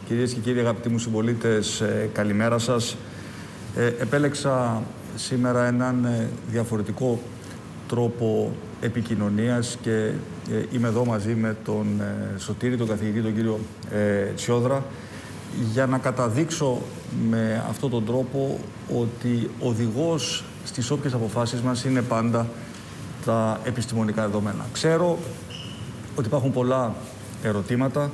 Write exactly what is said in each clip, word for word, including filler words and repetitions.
Κυρίες και κύριοι, αγαπητοί μου συμπολίτες, καλημέρα σας. Ε, επέλεξα σήμερα έναν ε, διαφορετικό τρόπο επικοινωνίας και ε, είμαι εδώ μαζί με τον ε, Σωτήρη, τον καθηγητή, τον κύριο ε, Τσιόδρα, για να καταδείξω με αυτόν τον τρόπο ότι οδηγός στις όποιες αποφάσεις μας είναι πάντα τα επιστημονικά δεδομένα. Ξέρω ότι υπάρχουν πολλά ερωτήματα.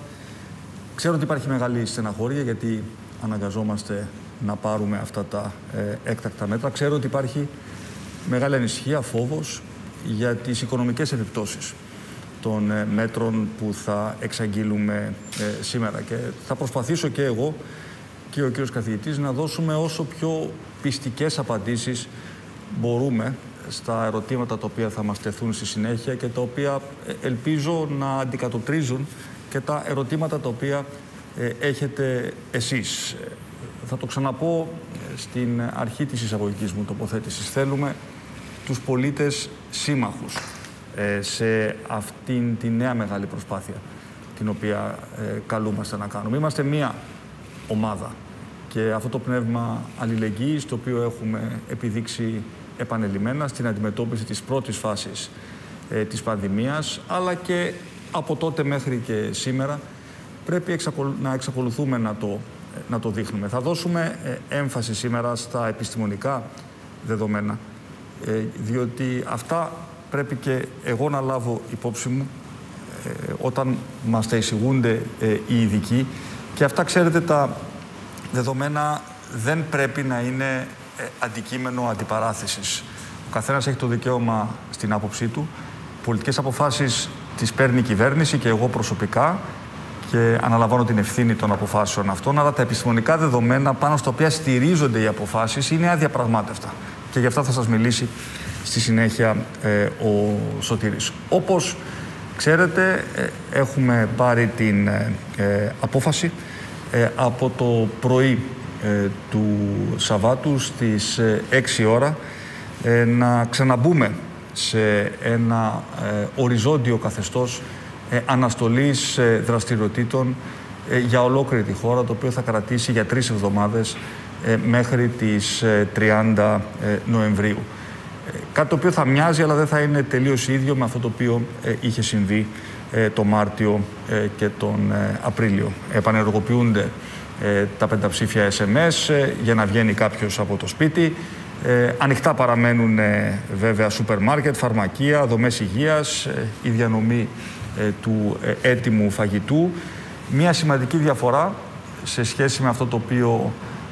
Ξέρω ότι υπάρχει μεγάλη στεναχώρια γιατί αναγκαζόμαστε να πάρουμε αυτά τα ε, έκτακτα μέτρα. Ξέρω ότι υπάρχει μεγάλη ανησυχία, φόβος για τις οικονομικές επιπτώσεις των ε, μέτρων που θα εξαγγείλουμε ε, σήμερα. Και θα προσπαθήσω και εγώ και ο κύριος καθηγητής να δώσουμε όσο πιο πιστικές απαντήσεις μπορούμε στα ερωτήματα τα οποία θα μας τεθούν στη συνέχεια και τα οποία ελπίζω να αντικατοπτρίζουν και τα ερωτήματα τα οποία ε, έχετε εσείς. Θα το ξαναπώ στην αρχή της εισαγωγικής μου τοποθέτησης. Θέλουμε τους πολίτες σύμμαχους ε, σε αυτήν τη νέα μεγάλη προσπάθεια την οποία ε, καλούμαστε να κάνουμε. Είμαστε μία ομάδα και αυτό το πνεύμα αλληλεγγύης το οποίο έχουμε επιδείξει επανελειμμένα στην αντιμετώπιση της πρώτης φάσης ε, της πανδημίας, αλλά και από τότε μέχρι και σήμερα πρέπει εξακολου... να εξακολουθούμε να το, να το δείχνουμε. Θα δώσουμε ε, έμφαση σήμερα στα επιστημονικά δεδομένα, ε, διότι αυτά πρέπει και εγώ να λάβω υπόψη μου ε, όταν μας τα εισηγούνται ε, οι ειδικοί. Και αυτά, ξέρετε, τα δεδομένα δεν πρέπει να είναι ε, αντικείμενο αντιπαράθεσης. Ο καθένας έχει το δικαίωμα στην άποψή του. Πολιτικές αποφάσεις τις παίρνει η κυβέρνηση και εγώ προσωπικά και αναλαμβάνω την ευθύνη των αποφάσεων αυτών, αλλά τα επιστημονικά δεδομένα πάνω στα οποία στηρίζονται οι αποφάσεις είναι αδιαπραγμάτευτα. Και γι' αυτά θα σας μιλήσει στη συνέχεια ε, ο Σωτήρης. Όπως ξέρετε, ε, έχουμε πάρει την ε, ε, απόφαση ε, από το πρωί ε, του Σαββάτου στις ε, έξι ώρα ε, να ξαναμπούμε σε ένα ε, οριζόντιο καθεστώς ε, αναστολής ε, δραστηριοτήτων ε, για ολόκληρη τη χώρα, το οποίο θα κρατήσει για τρεις εβδομάδες ε, μέχρι τις ε, τριάντα Νοεμβρίου. Ε, κάτι το οποίο θα μοιάζει, αλλά δεν θα είναι τελείως ίδιο με αυτό το οποίο ε, είχε συμβεί ε, το Μάρτιο ε, και τον ε, Απρίλιο. Επανενεργοποιούνται ε, τα πενταψήφια ες εμ ες ε, για να βγαίνει κάποιος από το σπίτι. Ε, ανοιχτά παραμένουν ε, βέβαια σούπερ μάρκετ, φαρμακεία, δομές υγείας, ε, η διανομή ε, του ε, έτοιμου φαγητού. Μία σημαντική διαφορά σε σχέση με αυτό το οποίο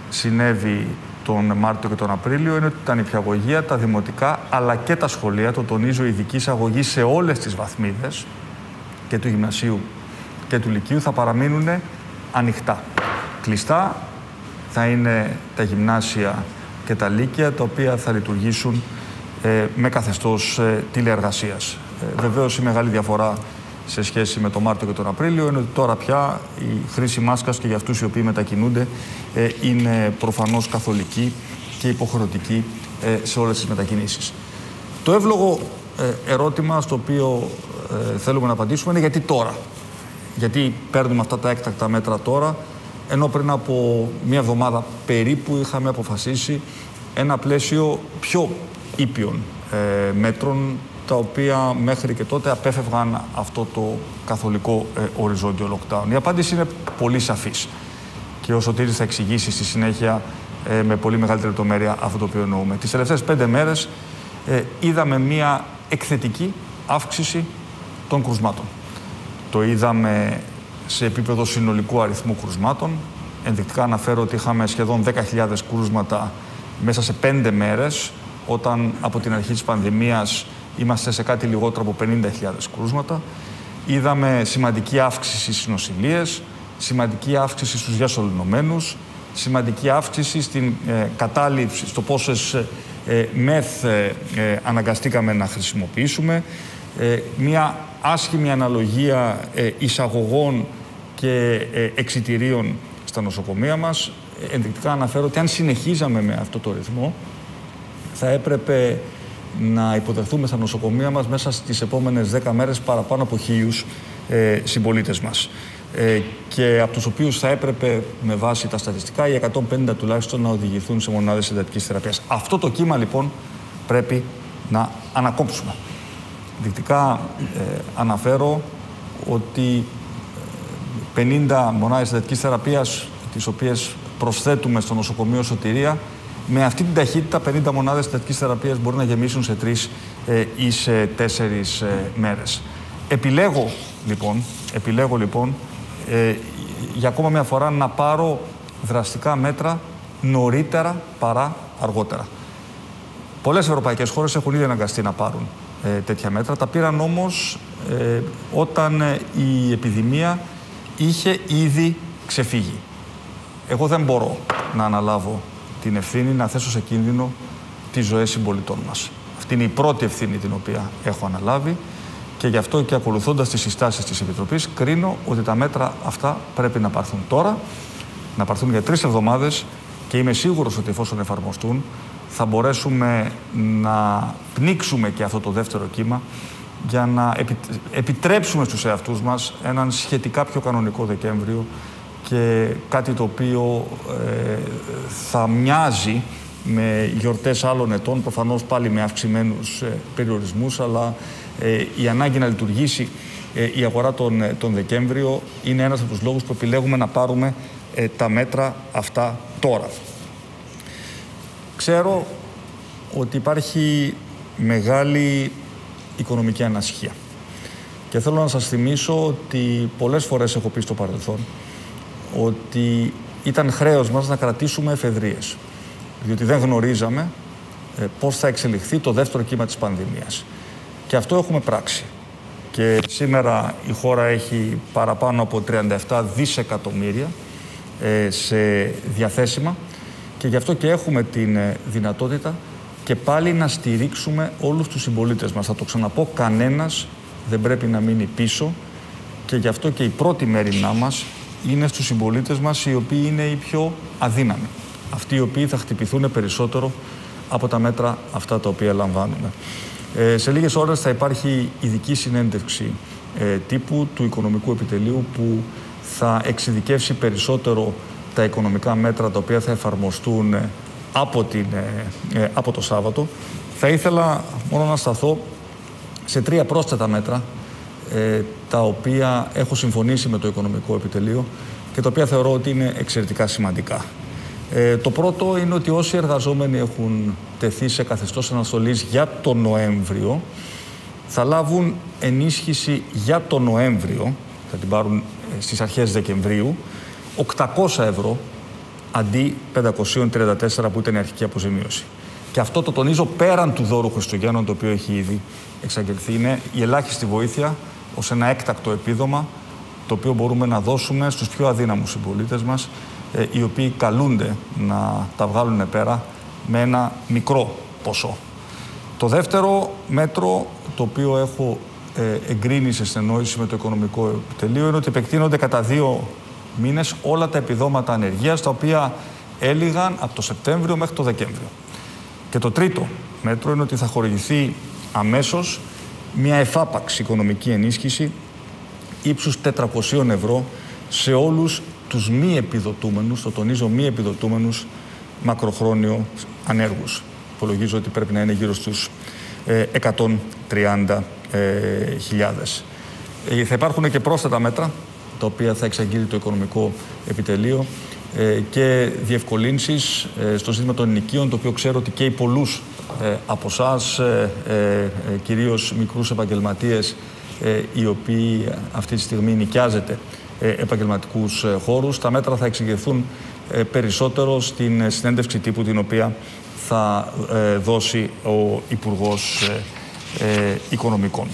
συνέβη τον Μάρτιο και τον Απρίλιο είναι ότι τα νηπιαγωγεία, τα δημοτικά αλλά και τα σχολεία, το τονίζω, ειδική εισαγωγή σε όλες τις βαθμίδες και του γυμνασίου και του λυκείου θα παραμείνουν ανοιχτά. Κλειστά θα είναι τα γυμνάσια και τα λύκεια, τα οποία θα λειτουργήσουν ε, με καθεστώς ε, τηλεεργασίας. Ε, βεβαίως, η μεγάλη διαφορά σε σχέση με τον Μάρτιο και τον Απρίλιο είναι ότι τώρα πια η χρήση μάσκας και για αυτούς οι οποίοι μετακινούνται ε, είναι προφανώς καθολική και υποχρεωτική ε, σε όλες τις μετακινήσεις. Το εύλογο ε, ερώτημα στο οποίο ε, θέλουμε να απαντήσουμε είναι γιατί τώρα. Γιατί παίρνουμε αυτά τα έκτακτα μέτρα τώρα, ενώ πριν από μία εβδομάδα περίπου είχαμε αποφασίσει ένα πλαίσιο πιο ήπιων ε, μέτρων, τα οποία μέχρι και τότε απέφευγαν αυτό το καθολικό ε, οριζόντιο lockdown. Η απάντηση είναι πολύ σαφής και ο Σωτήρης θα εξηγήσει στη συνέχεια ε, με πολύ μεγαλύτερη λεπτομέρεια αυτό το οποίο εννοούμε. Τις τελευταίες πέντε μέρες ε, είδαμε μία εκθετική αύξηση των κρουσμάτων. Το είδαμε σε επίπεδο συνολικού αριθμού κρουσμάτων. Ενδεικτικά αναφέρω ότι είχαμε σχεδόν δέκα χιλιάδες κρούσματα μέσα σε πέντε μέρες, όταν από την αρχή της πανδημίας είμαστε σε κάτι λιγότερο από πενήντα χιλιάδες κρούσματα. Είδαμε σημαντική αύξηση στις νοσηλείες, σημαντική αύξηση στους διασωληνωμένους, σημαντική αύξηση στην ε, κατάληψη, στο πόσες ε, μεθ ε, ε, αναγκαστήκαμε να χρησιμοποιήσουμε, ε, μια άσχημη αναλογία ε, εισαγωγών και ε, εξιτηρίων στα νοσοκομεία μας. Ενδεικτικά αναφέρω ότι αν συνεχίζαμε με αυτό το ρυθμό, θα έπρεπε να υποδεχθούμε στα νοσοκομεία μας μέσα στις επόμενες δέκα μέρες παραπάνω από χίλιους ε, συμπολίτες μας. ε, και από τους οποίους θα έπρεπε με βάση τα στατιστικά οι εκατόν πενήντα τουλάχιστον να οδηγηθούν σε μονάδες εντατικής θεραπείας. Αυτό το κύμα λοιπόν πρέπει να ανακόψουμε. Δεικτικά ε, αναφέρω ότι πενήντα μονάδες εντατικής θεραπείας, τις οποίες προσθέτουμε στο νοσοκομείο Σωτηρία, με αυτή την ταχύτητα πενήντα μονάδες εντατικής θεραπείας μπορεί να γεμίσουν σε τρεις ε, ή σε τέσσερις ε, μέρες. Επιλέγω λοιπόν, επιλέγω, λοιπόν ε, για ακόμα μια φορά να πάρω δραστικά μέτρα νωρίτερα παρά αργότερα. Πολλές ευρωπαϊκές χώρες έχουν ήδη αναγκαστεί να πάρουν ε, τέτοια μέτρα. Τα πήραν όμως ε, όταν ε, η επιδημία είχε ήδη ξεφύγει. Εγώ δεν μπορώ να αναλάβω την ευθύνη να θέσω σε κίνδυνο τις ζωές συμπολιτών μας. Αυτή είναι η πρώτη ευθύνη την οποία έχω αναλάβει και γι' αυτό και ακολουθώντας τις συστάσεις της Επιτροπής κρίνω ότι τα μέτρα αυτά πρέπει να πάρθουν τώρα, να πάρθουν για τρεις εβδομάδες και είμαι σίγουρος ότι εφόσον εφαρμοστούν θα μπορέσουμε να πνίξουμε και αυτό το δεύτερο κύμα για να επιτρέψουμε στους εαυτούς μας έναν σχετικά πιο κανονικό Δεκέμβριο και κάτι το οποίο ε, θα μοιάζει με γιορτές άλλων ετών, προφανώς πάλι με αυξημένους ε, περιορισμούς, αλλά ε, η ανάγκη να λειτουργήσει ε, η αγορά τον, τον Δεκέμβριο είναι ένας από τους λόγους που επιλέγουμε να πάρουμε ε, τα μέτρα αυτά τώρα. Ξέρω ότι υπάρχει μεγάλη οικονομική ανασχία και θέλω να σας θυμίσω ότι πολλές φορές έχω πει στο παρελθόν ότι ήταν χρέος μας να κρατήσουμε εφεδρείες, διότι δεν γνωρίζαμε ε, πώς θα εξελιχθεί το δεύτερο κύμα της πανδημίας. Και αυτό έχουμε πράξει. Και σήμερα η χώρα έχει παραπάνω από τριάντα επτά δισεκατομμύρια ε, σε διαθέσιμα και γι' αυτό και έχουμε την ε, δυνατότητα και πάλι να στηρίξουμε όλους τους συμπολίτες μας. Θα το ξαναπώ, κανένας δεν πρέπει να μείνει πίσω και γι' αυτό και η πρώτη μέρημνά μας είναι στους συμπολίτες μας οι οποίοι είναι οι πιο αδύναμοι. Αυτοί οι οποίοι θα χτυπηθούν περισσότερο από τα μέτρα αυτά τα οποία λαμβάνουμε. Ε, σε λίγες ώρες θα υπάρχει ειδική συνέντευξη ε, τύπου του Οικονομικού Επιτελείου που θα εξειδικεύσει περισσότερο τα οικονομικά μέτρα τα οποία θα εφαρμοστούν ε, από, την, ε, ε, από το Σάββατο. Θα ήθελα μόνο να σταθώ σε τρία πρόσθετα μέτρα ε, τα οποία έχω συμφωνήσει με το Οικονομικό Επιτελείο και τα οποία θεωρώ ότι είναι εξαιρετικά σημαντικά. Ε, το πρώτο είναι ότι όσοι εργαζόμενοι έχουν τεθεί σε καθεστώς αναστολής για τον Νοέμβριο θα λάβουν ενίσχυση για τον Νοέμβριο, θα την πάρουν ε, στις αρχές Δεκεμβρίου, οκτακόσια ευρώ αντί πεντακόσια τριάντα τέσσερα που ήταν η αρχική αποζημίωση. Και αυτό το τονίζω πέραν του δώρου Χριστουγέννων, το οποίο έχει ήδη εξαγγελθεί. Είναι η ελάχιστη βοήθεια ως ένα έκτακτο επίδομα το οποίο μπορούμε να δώσουμε στους πιο αδύναμους συμπολίτες μας, ε, οι οποίοι καλούνται να τα βγάλουν πέρα με ένα μικρό ποσό. Το δεύτερο μέτρο, το οποίο έχω ε, εγκρίνει σε συνεννόηση με το Οικονομικό Επιτελείο, είναι ότι επεκτείνονται κατά δύο μήνες όλα τα επιδόματα ανεργίας, τα οποία έλυγαν από το Σεπτέμβριο μέχρι το Δεκέμβριο. Και το τρίτο μέτρο είναι ότι θα χορηγηθεί αμέσως μια εφάπαξ οικονομική ενίσχυση ύψους τετρακόσια ευρώ σε όλους τους μη επιδοτούμενους, το τονίζω μη επιδοτούμενους, μακροχρόνιο ανέργους. Υπολογίζω ότι πρέπει να είναι γύρω στους ε, εκατόν τριάντα χιλιάδες. Ε, θα υπάρχουν και πρόσθετα μέτρα, τα οποία θα εξαγγείλει το Οικονομικό Επιτελείο ε, και διευκολύνσεις ε, στο ζήτημα των ενοικίων, το οποίο ξέρω ότι και οι πολλούς ε, από εσάς, ε, ε, κυρίως μικρούς επαγγελματίες, ε, οι οποίοι αυτή τη στιγμή νοικιάζεται ε, επαγγελματικούς ε, χώρους. Τα μέτρα θα εξηγηθούν ε, περισσότερο στην συνέντευξη τύπου την οποία θα ε, δώσει ο Υπουργός ε, ε, Οικονομικών.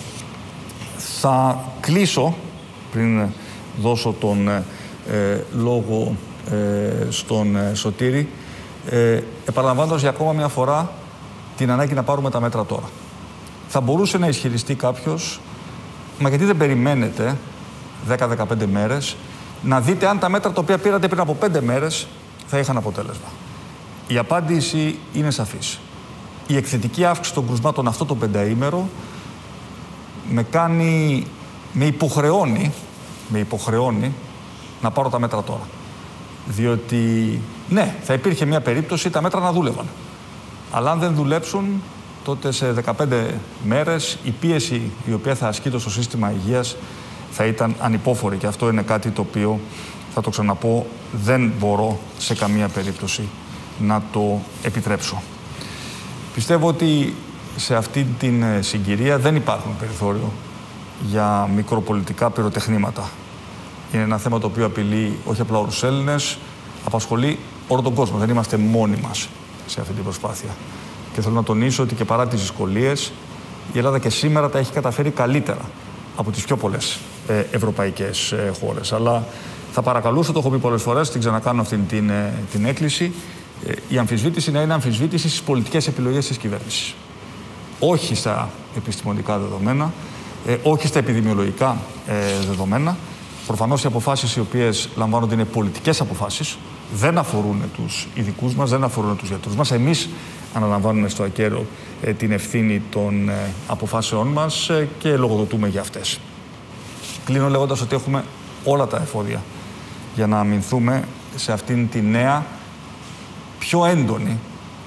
Θα κλείσω, πριν δώσω τον ε, λόγο ε, στον ε, Σωτήρη, ε, επαναλαμβάνοντας για ακόμα μια φορά την ανάγκη να πάρουμε τα μέτρα τώρα. Θα μπορούσε να ισχυριστεί κάποιος, μα γιατί δεν περιμένετε δέκα με δεκαπέντε μέρες να δείτε αν τα μέτρα τα οποία πήρατε πριν από πέντε μέρες θα είχαν αποτέλεσμα. Η απάντηση είναι σαφής. Η εκθετική αύξηση των κρουσμάτων αυτό το πενταήμερο με κάνει, με υποχρεώνει, με υποχρεώνει να πάρω τα μέτρα τώρα. Διότι, ναι, θα υπήρχε μια περίπτωση τα μέτρα να δούλευαν. Αλλά αν δεν δουλέψουν, τότε σε δεκαπέντε μέρες η πίεση η οποία θα ασκείται στο σύστημα υγείας θα ήταν ανυπόφορη. Και αυτό είναι κάτι το οποίο, θα το ξαναπώ, δεν μπορώ σε καμία περίπτωση να το επιτρέψω. Πιστεύω ότι σε αυτή την συγκυρία δεν υπάρχουν περιθώριο για μικροπολιτικά πυροτεχνήματα. Είναι ένα θέμα το οποίο απειλεί όχι απλά όλους τους Έλληνες, απασχολεί όλο τον κόσμο. Δεν είμαστε μόνοι μας σε αυτή την προσπάθεια. Και θέλω να τονίσω ότι και παρά τις δυσκολίες, η Ελλάδα και σήμερα τα έχει καταφέρει καλύτερα από τις πιο πολλές ε, ευρωπαϊκές ε, χώρες. Αλλά θα παρακαλούσα, το έχω πει πολλές φορές, την ξανακάνω αυτή την, ε, την έκκληση, ε, η αμφισβήτηση να είναι αμφισβήτηση στις πολιτικές επιλογές της κυβέρνησης. Όχι στα επιστημονικά δεδομένα, ε, όχι στα επιδημιολογικά ε, δεδομένα. Προφανώς οι αποφάσεις οι οποίες λαμβάνονται είναι πολιτικές αποφάσεις, δεν αφορούν τους ειδικούς μας, δεν αφορούν τους γιατρούς μας. Εμείς αναλαμβάνουμε στο ακέραιο ε, την ευθύνη των ε, αποφάσεών μας ε, και λογοδοτούμε για αυτές. Κλείνω λέγοντας ότι έχουμε όλα τα εφόδια για να αμυνθούμε σε αυτήν τη νέα, πιο έντονη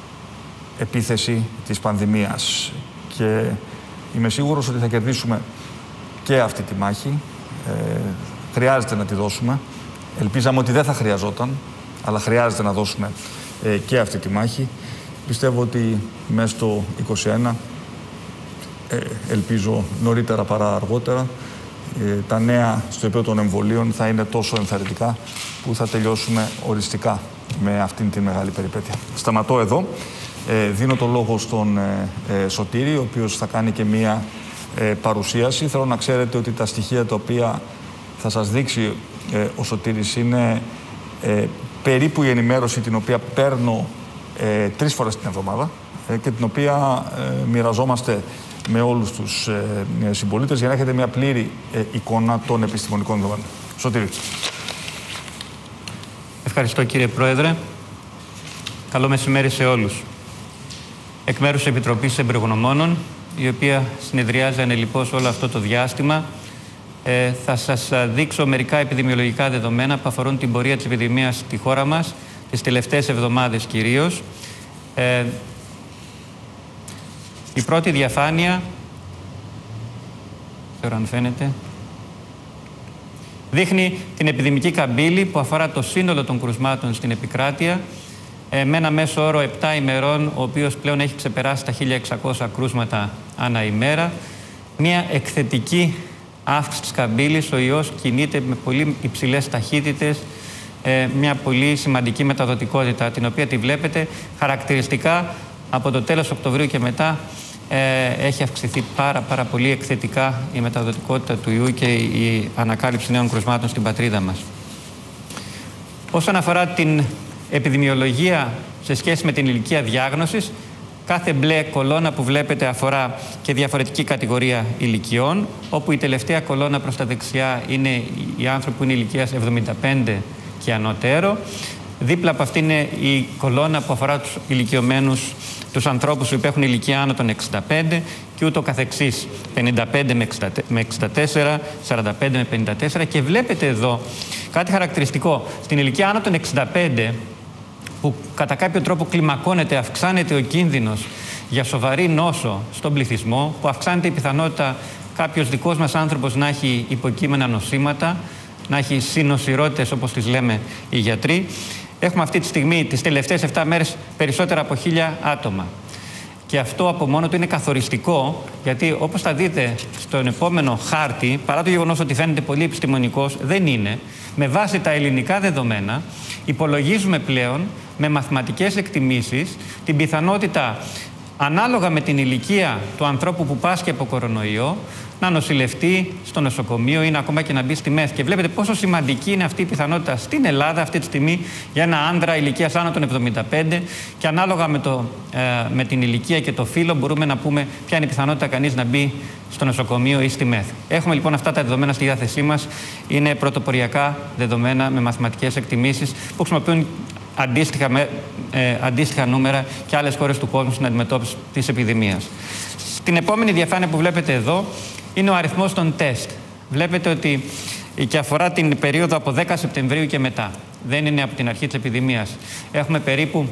επίθεση της πανδημίας. Και είμαι σίγουρος ότι θα κερδίσουμε και αυτή τη μάχη. Ε, χρειάζεται να τη δώσουμε. Ελπίζαμε ότι δεν θα χρειαζόταν, αλλά χρειάζεται να δώσουμε ε, και αυτή τη μάχη. Πιστεύω ότι μέσα στο είκοσι ένα, ε, ελπίζω νωρίτερα παρά αργότερα, ε, τα νέα στο επίπεδο των εμβολίων θα είναι τόσο ενθαρρυντικά που θα τελειώσουμε οριστικά με αυτήν τη μεγάλη περιπέτεια. Σταματώ εδώ. Ε, δίνω το λόγο στον ε, ε, Σωτήρη, ο οποίος θα κάνει και μία ε, παρουσίαση. Θέλω να ξέρετε ότι τα στοιχεία τα οποία θα σας δείξει ε, ο Σωτήρης είναι ε, περίπου η ενημέρωση την οποία παίρνω ε, τρεις φορές την εβδομάδα ε, και την οποία ε, μοιραζόμαστε με όλους τους ε, συμπολίτες για να έχετε μια πλήρη ε, εικόνα των επιστημονικών δεδομένων. Σωτήρη. Ευχαριστώ κύριε Πρόεδρε. Καλό μεσημέρι σε όλους. Εκ μέρους της Επιτροπής Εμπειρογνωμόνων, η οποία συνεδριάζει ανελιπώς όλο αυτό το διάστημα, ε, θα σας δείξω μερικά επιδημιολογικά δεδομένα που αφορούν την πορεία της επιδημίας στη χώρα μας, τις τελευταίες εβδομάδες κυρίως. Ε, η πρώτη διαφάνεια, ξέρω αν φαίνεται, δείχνει την επιδημική καμπύλη που αφορά το σύνολο των κρουσμάτων στην επικράτεια, με ένα μέσο όρο επτά ημερών, ο οποίος πλέον έχει ξεπεράσει τα χίλια εξακόσια κρούσματα ανά ημέρα. Μια εκθετική αύξηση της καμπύλης, ο ιός κινείται με πολύ υψηλές ταχύτητες, μια πολύ σημαντική μεταδοτικότητα, την οποία τη βλέπετε χαρακτηριστικά από το τέλος Οκτωβρίου και μετά. Έχει αυξηθεί πάρα, πάρα πολύ εκθετικά η μεταδοτικότητα του ιού και η ανακάλυψη νέων κρουσμάτων στην πατρίδα μας. Όσον αφορά την επιδημιολογία σε σχέση με την ηλικία διάγνωσης, κάθε μπλε κολόνα που βλέπετε αφορά και διαφορετική κατηγορία ηλικιών, όπου η τελευταία κολόνα προς τα δεξιά είναι οι άνθρωποι που είναι ηλικίας εβδομήντα πέντε και ανωτέρω. Δίπλα από αυτή είναι η κολόνα που αφορά τους ηλικιωμένους, τους ανθρώπους που έχουν ηλικία άνω των εξήντα πέντε και ούτω καθεξής, πενήντα πέντε με εξήντα τέσσερα, σαράντα πέντε με πενήντα τέσσερα, και βλέπετε εδώ κάτι χαρακτηριστικό. Στην ηλικία άνω των εξήντα πέντε, που κατά κάποιο τρόπο κλιμακώνεται, αυξάνεται ο κίνδυνος για σοβαρή νόσο στον πληθυσμό, που αυξάνεται η πιθανότητα κάποιος δικός μας άνθρωπος να έχει υποκείμενα νοσήματα, να έχει συνοσιρότητες όπως τις λέμε οι γιατροί. Έχουμε αυτή τη στιγμή, τις τελευταίες επτά μέρες, περισσότερα από χίλια άτομα. Και αυτό από μόνο του είναι καθοριστικό, γιατί όπως θα δείτε στον επόμενο χάρτη, παρά το γεγονός ότι φαίνεται πολύ επιστημονικός, δεν είναι. Με βάση τα ελληνικά δεδομένα, υπολογίζουμε πλέον με μαθηματικές εκτιμήσεις την πιθανότητα, ανάλογα με την ηλικία του ανθρώπου που πάσχει από κορονοϊό, να νοσηλευτεί στο νοσοκομείο ή να ακόμα και να μπει στη ΜΕΘ. Και βλέπετε πόσο σημαντική είναι αυτή η πιθανότητα στην Ελλάδα αυτή τη στιγμή για ένα άνδρα ηλικίας άνω των εβδομήντα πέντε, και ανάλογα με, το, ε, με την ηλικία και το φύλο μπορούμε να πούμε ποια είναι η πιθανότητα κανείς να μπει στο νοσοκομείο ή στη ΜΕΘ. Έχουμε λοιπόν αυτά τα δεδομένα στη διάθεσή μας. Είναι πρωτοποριακά δεδομένα με μαθηματικές εκτιμήσεις που χρησιμοποιούν αντίστοιχα, με, ε, αντίστοιχα νούμερα και άλλες χώρες του κόσμου στην αντιμετώπιση της επιδημίας. Στην επόμενη διαφάνεια που βλέπετε εδώ είναι ο αριθμός των τεστ. Βλέπετε ότι και αφορά την περίοδο από δέκα Σεπτεμβρίου και μετά. Δεν είναι από την αρχή της επιδημίας. Έχουμε περίπου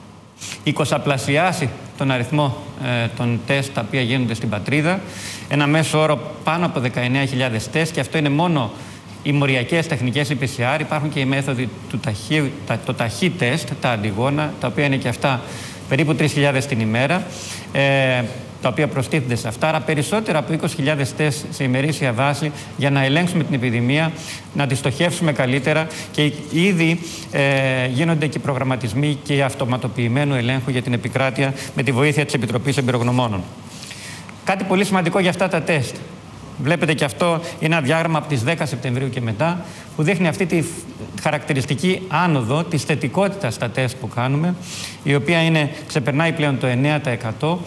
εικοσαπλασιάσει τον αριθμό ε, των τεστ τα οποία γίνονται στην πατρίδα. Ένα μέσο όρο πάνω από δεκαεννέα χιλιάδες τεστ, και αυτό είναι μόνο οι μοριακές τεχνικές, η πι σι αρ. Υπάρχουν και οι μέθοδοι του ταχύ, τα, το ταχύ τεστ, τα αντιγόνα, τα οποία είναι και αυτά περίπου τρεις χιλιάδες την ημέρα, ε, τα οποία προστίθενται σε αυτά. Άρα περισσότερα από είκοσι χιλιάδες τεστ σε ημερήσια βάση για να ελέγξουμε την επιδημία, να τη στοχεύσουμε καλύτερα, και ήδη ε, γίνονται και προγραμματισμοί και αυτοματοποιημένου ελέγχου για την επικράτεια με τη βοήθεια της Επιτροπής Εμπειρογνωμόνων. Κάτι πολύ σημαντικό για αυτά τα τεστ. Βλέπετε και αυτό είναι ένα διάγραμμα από τις δέκα Σεπτεμβρίου και μετά, που δείχνει αυτή τη χαρακτηριστική άνοδο της θετικότητας στα τεστ που κάνουμε, η οποία είναι, ξεπερνάει πλέον το εννέα τοις εκατό.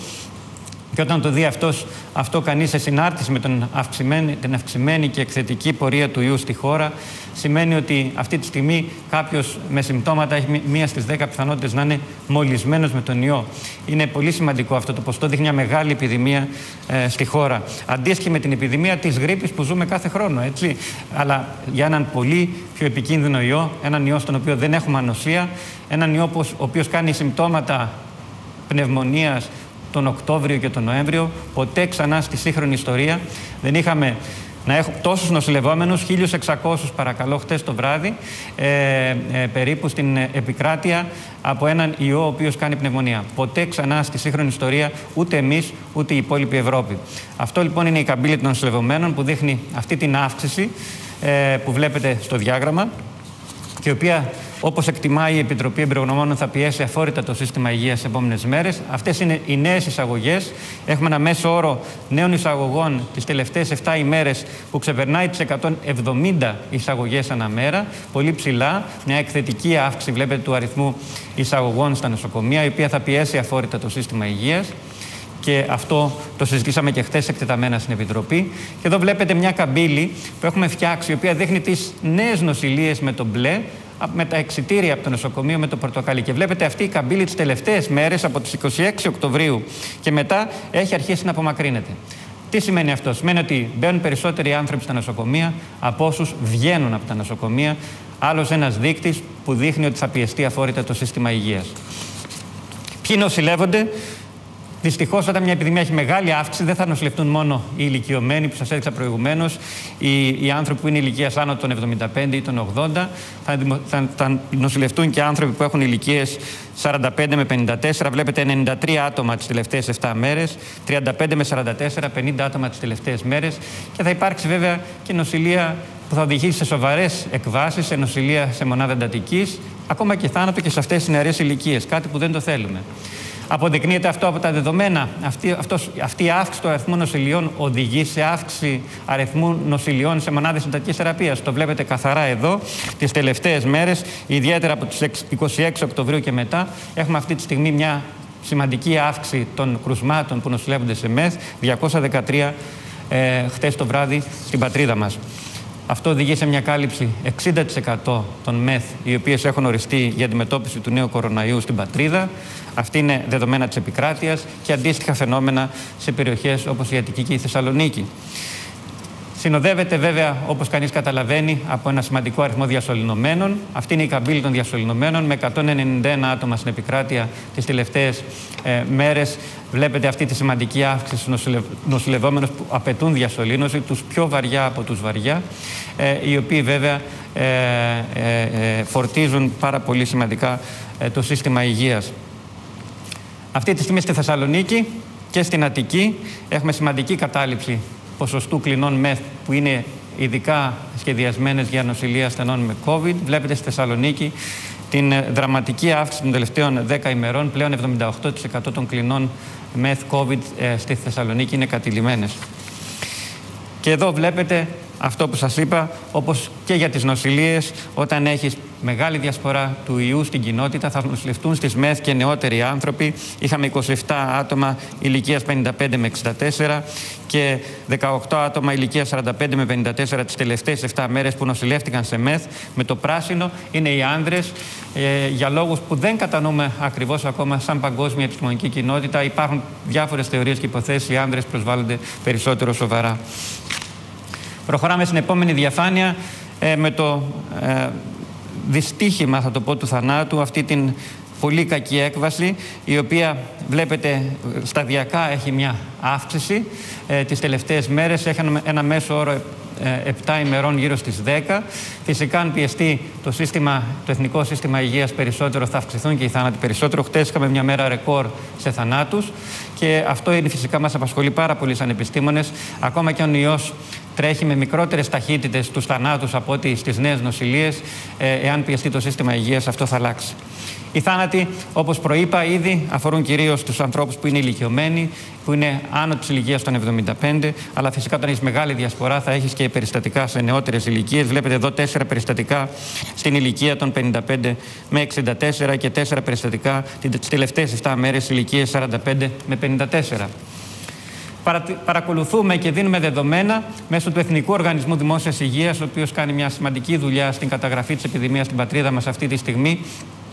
Και όταν το δει αυτός, αυτό κανείς σε συνάρτηση με τον αυξημένη, την αυξημένη και εκθετική πορεία του ιού στη χώρα, σημαίνει ότι αυτή τη στιγμή κάποιος με συμπτώματα έχει μία στις δέκα πιθανότητες να είναι μολυσμένος με τον ιό. Είναι πολύ σημαντικό αυτό το ποσοστό, δείχνει μια μεγάλη επιδημία ε, στη χώρα. Αντίστοιχη με την επιδημία της γρίπης που ζούμε κάθε χρόνο, έτσι. Αλλά για έναν πολύ πιο επικίνδυνο ιό, έναν ιό στον οποίο δεν έχουμε ανοσία, έναν ιό ο οποίος κάνει συμπτώματα πνευμονίας τον Οκτώβριο και τον Νοέμβριο. Ποτέ ξανά στη σύγχρονη ιστορία δεν είχαμε να έχουμε τόσους νοσηλευόμενους, χίλιους εξακόσιους παρακαλώ, χτες το βράδυ, ε, ε, περίπου στην επικράτεια, από έναν ιό ο οποίος κάνει πνευμονία. Ποτέ ξανά στη σύγχρονη ιστορία, ούτε εμείς, ούτε η υπόλοιπη Ευρώπη. Αυτό λοιπόν είναι η καμπύλη των νοσηλευομένων, που δείχνει αυτή την αύξηση ε, που βλέπετε στο διάγραμμα, και η οποία, όπως εκτιμάει η Επιτροπή Εμπειρογνωμόνων, θα πιέσει αφόρητα το σύστημα υγείας τις επόμενες μέρες. Αυτές είναι οι νέες εισαγωγές. Έχουμε ένα μέσο όρο νέων εισαγωγών τις τελευταίες επτά ημέρες που ξεπερνάει τις εκατόν εβδομήντα εισαγωγές ανά μέρα. Πολύ ψηλά. Μια εκθετική αύξηση, βλέπετε, του αριθμού εισαγωγών στα νοσοκομεία, η οποία θα πιέσει αφόρητα το σύστημα υγείας. Και αυτό το συζητήσαμε και χθες εκτεταμένα στην Επιτροπή. Και εδώ βλέπετε μια καμπύλη που έχουμε φτιάξει, η οποία δείχνει τις νέες νοσηλίες με το μπλε, με τα εξιτήρια από το νοσοκομείο με το πορτοκαλί. Και βλέπετε αυτή η καμπύλη τις τελευταίες μέρες, από τις είκοσι έξι Οκτωβρίου και μετά, έχει αρχίσει να απομακρύνεται. Τι σημαίνει αυτό? Σημαίνει ότι μπαίνουν περισσότεροι άνθρωποι στα νοσοκομεία από όσους βγαίνουν από τα νοσοκομεία. Άλλος ένας δείκτης που δείχνει ότι θα πιεστεί αφόρητα το σύστημα υγείας. Ποιοι νοσηλεύονται? Δυστυχώς, όταν μια επιδημία έχει μεγάλη αύξηση, δεν θα νοσηλευτούν μόνο οι ηλικιωμένοι που σας έδειξα προηγουμένως, οι, οι άνθρωποι που είναι ηλικίας άνω των εβδομήντα πέντε ή των ογδόντα, θα, θα, θα νοσηλευτούν και άνθρωποι που έχουν ηλικίες σαράντα πέντε με πενήντα τέσσερα. Βλέπετε ενενήντα τρία άτομα τις τελευταίες επτά μέρες, τριάντα πέντε με σαράντα τέσσερα, πενήντα άτομα τις τελευταίες μέρες, και θα υπάρξει βέβαια και νοσηλεία που θα οδηγήσει σε σοβαρές εκβάσεις, σε νοσηλεία σε μονάδα εντατικής, ακόμα και θάνατο και σε αυτές τις νεαρές ηλικίες, κάτι που δεν το θέλουμε. Αποδεικνύεται αυτό από τα δεδομένα. Αυτή, αυτός, αυτή η αύξηση του αριθμού νοσηλειών οδηγεί σε αύξηση αριθμού νοσηλειών σε μονάδες εντατικής θεραπείας. Το βλέπετε καθαρά εδώ τις τελευταίες μέρες, ιδιαίτερα από τις είκοσι έξι Οκτωβρίου και μετά. Έχουμε αυτή τη στιγμή μια σημαντική αύξηση των κρουσμάτων που νοσηλεύονται σε ΜΕΘ, διακόσια δεκατρία ε, χτες το βράδυ στην πατρίδα μας. Αυτό οδηγεί σε μια κάλυψη εξήντα τοις εκατό των ΜΕΘ, οι οποίες έχουν οριστεί για αντιμετώπιση του νέου κοροναϊού στην πατρίδα. Αυτή είναι δεδομένα της επικράτειας, και αντίστοιχα φαινόμενα σε περιοχές όπως η Αττική και η Θεσσαλονίκη. Συνοδεύεται βέβαια, όπως κανείς καταλαβαίνει, από ένα σημαντικό αριθμό διασωληνωμένων. Αυτή είναι η καμπύλη των διασωληνωμένων, με εκατόν ενενήντα ένα άτομα στην επικράτεια τις τελευταίες ε, μέρες. Βλέπετε αυτή τη σημαντική αύξηση στους νοσηλευ... νοσηλευόμενους που απαιτούν διασωλήνωση, τους πιο βαριά από τους βαριά, ε, οι οποίοι βέβαια ε, ε, ε, φορτίζουν πάρα πολύ σημαντικά ε, το σύστημα υγείας. Αυτή τη στιγμή στη Θεσσαλονίκη και στην Αττική έχουμε σημαντική κατάληψη ποσοστού κλινών ΜΕΘ που είναι ειδικά σχεδιασμένες για νοσηλεία ασθενών με COVID. Βλέπετε στη Θεσσαλονίκη την δραματική αύξηση των τελευταίων δέκα ημερών. Πλέον εβδομήντα οκτώ τοις εκατό των κλινών ΜΕΘ COVID ε, στη Θεσσαλονίκη είναι κατηλημμένες. Και εδώ βλέπετε αυτό που σας είπα, όπως και για τις νοσηλείες, όταν έχεις μεγάλη διασπορά του ιού στην κοινότητα, θα νοσηλευτούν στις ΜΕΘ και νεότεροι άνθρωποι. Είχαμε είκοσι επτά άτομα ηλικίας πενήντα πέντε με εξήντα τέσσερα και δεκαοκτώ άτομα ηλικίας σαράντα πέντε με πενήντα τέσσερα τις τελευταίες επτά μέρες που νοσηλεύτηκαν σε ΜΕΘ. Με το πράσινο είναι οι άνδρες, ε, για λόγους που δεν κατανοούμε ακριβώς ακόμα σαν παγκόσμια επιστημονική κοινότητα. Υπάρχουν διάφορες θεωρίες και υποθέσεις, οι άνδρες προσβάλλονται περισσότερο σοβαρά. Προχωράμε στην επόμενη διαφάνεια ε, με το ε, δυστύχημα, θα το πω, του θανάτου, αυτή την πολύ κακή έκβαση, η οποία βλέπετε σταδιακά έχει μια αύξηση. Ε, τις τελευταίες μέρες έχουμε ένα μέσο όρο επτά ημερών γύρω στις δέκα. Φυσικά, αν πιεστεί το, σύστημα, το Εθνικό Σύστημα Υγείας περισσότερο, θα αυξηθούν και οι θάνατοι περισσότερο. Χτες είχαμε μια μέρα ρεκόρ σε θανάτους και αυτό είναι, φυσικά μας απασχολεί πάρα πολύ σαν επιστήμονες. Ακόμα και αν ο ιός τρέχει με μικρότερες ταχύτητες στους θανάτους από ό,τι στις νέες νοσηλίες, εάν πιεστεί το σύστημα υγείας, αυτό θα αλλάξει. Οι θάνατοι, όπως προείπα ήδη, αφορούν κυρίως τους ανθρώπους που είναι ηλικιωμένοι, που είναι άνω της ηλικίας των εβδομήντα πέντε, αλλά φυσικά όταν έχεις μεγάλη διασπορά θα έχεις και περιστατικά σε νεότερες ηλικίες. Βλέπετε εδώ τέσσερα περιστατικά στην ηλικία των πενήντα πέντε με εξήντα τέσσερα και τέσσερα περιστατικά τις τελευταίες επτά μέρες ηλικίες σαράντα πέντε με πενήντα τέσσερα. Παρακολουθούμε και δίνουμε δεδομένα μέσω του Εθνικού Οργανισμού Δημόσιας Υγείας, ο οποίος κάνει μια σημαντική δουλειά στην καταγραφή της επιδημίας στην πατρίδα μας αυτή τη στιγμή.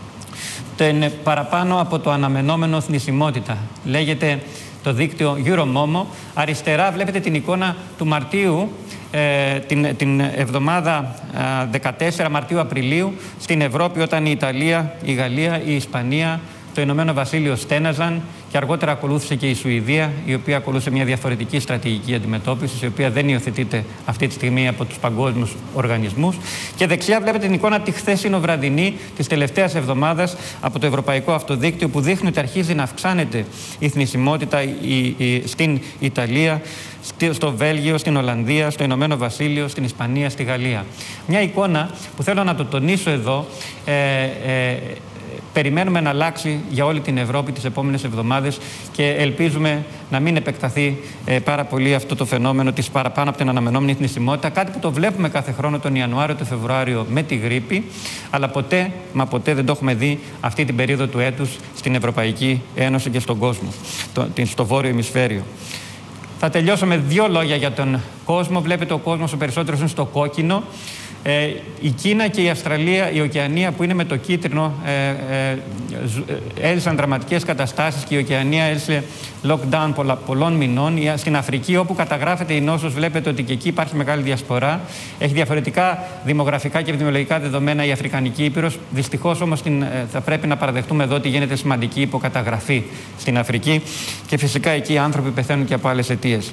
Είναι παραπάνω από το αναμενόμενο θνησιμότητα. Λέγεται το δίκτυο Euromomo. Αριστερά βλέπετε την εικόνα του Μαρτίου, ε, την, την εβδομάδα ε, δεκατέσσερα Μαρτίου-Απριλίου στην Ευρώπη, όταν η Ιταλία, η Γαλλία, η Ισπανία, το Ηνωμένο Βασίλειο στέναζαν και αργότερα ακολούθησε και η Σουηδία, η οποία ακολούθησε μια διαφορετική στρατηγική αντιμετώπισης, η οποία δεν υιοθετείται αυτή τη στιγμή από τους παγκόσμιους οργανισμούς. Και δεξιά βλέπετε την εικόνα τη χθεσινοβραδινή της τελευταίας εβδομάδας από το Ευρωπαϊκό Αυτοδίκτυο, που δείχνει ότι αρχίζει να αυξάνεται η θνησιμότητα η, η, στην Ιταλία, στο Βέλγιο, στην Ολλανδία, στο Ηνωμένο Βασίλειο, στην Ισπανία, στη Γαλλία. Μια εικόνα που θέλω να το τονίσω εδώ. Ε, ε, Περιμένουμε να αλλάξει για όλη την Ευρώπη τις επόμενες εβδομάδες και ελπίζουμε να μην επεκταθεί ε, πάρα πολύ αυτό το φαινόμενο της παραπάνω από την αναμενόμενη θνησιμότητα. Κάτι που το βλέπουμε κάθε χρόνο τον Ιανουάριο, τον Φεβρουάριο με τη γρίπη, αλλά ποτέ, μα ποτέ δεν το έχουμε δει αυτή την περίοδο του έτους στην Ευρωπαϊκή Ένωση και στον κόσμο, το, στο βόρειο ημισφαίριο. Θα τελειώσω με δύο λόγια για τον κόσμο. Βλέπετε ο κόσμος ο περισσότερος είναι στο κόκκινο. Ε, η Κίνα και η Αυστραλία, η Οκεανία που είναι με το κίτρινο, ε, ε, έζησαν δραματικές καταστάσεις και η Οκεανία έζησε lockdown πολλα, πολλών μηνών. Στην Αφρική, όπου καταγράφεται η νόσος, βλέπετε ότι και εκεί υπάρχει μεγάλη διασπορά. Έχει διαφορετικά δημογραφικά και επιδημιολογικά δεδομένα η Αφρικανική Ήπειρος. Δυστυχώς όμως την, ε, θα πρέπει να παραδεχτούμε εδώ ότι γίνεται σημαντική υποκαταγραφή στην Αφρική και φυσικά εκεί οι άνθρωποι πεθαίνουν και από άλλες αιτίες.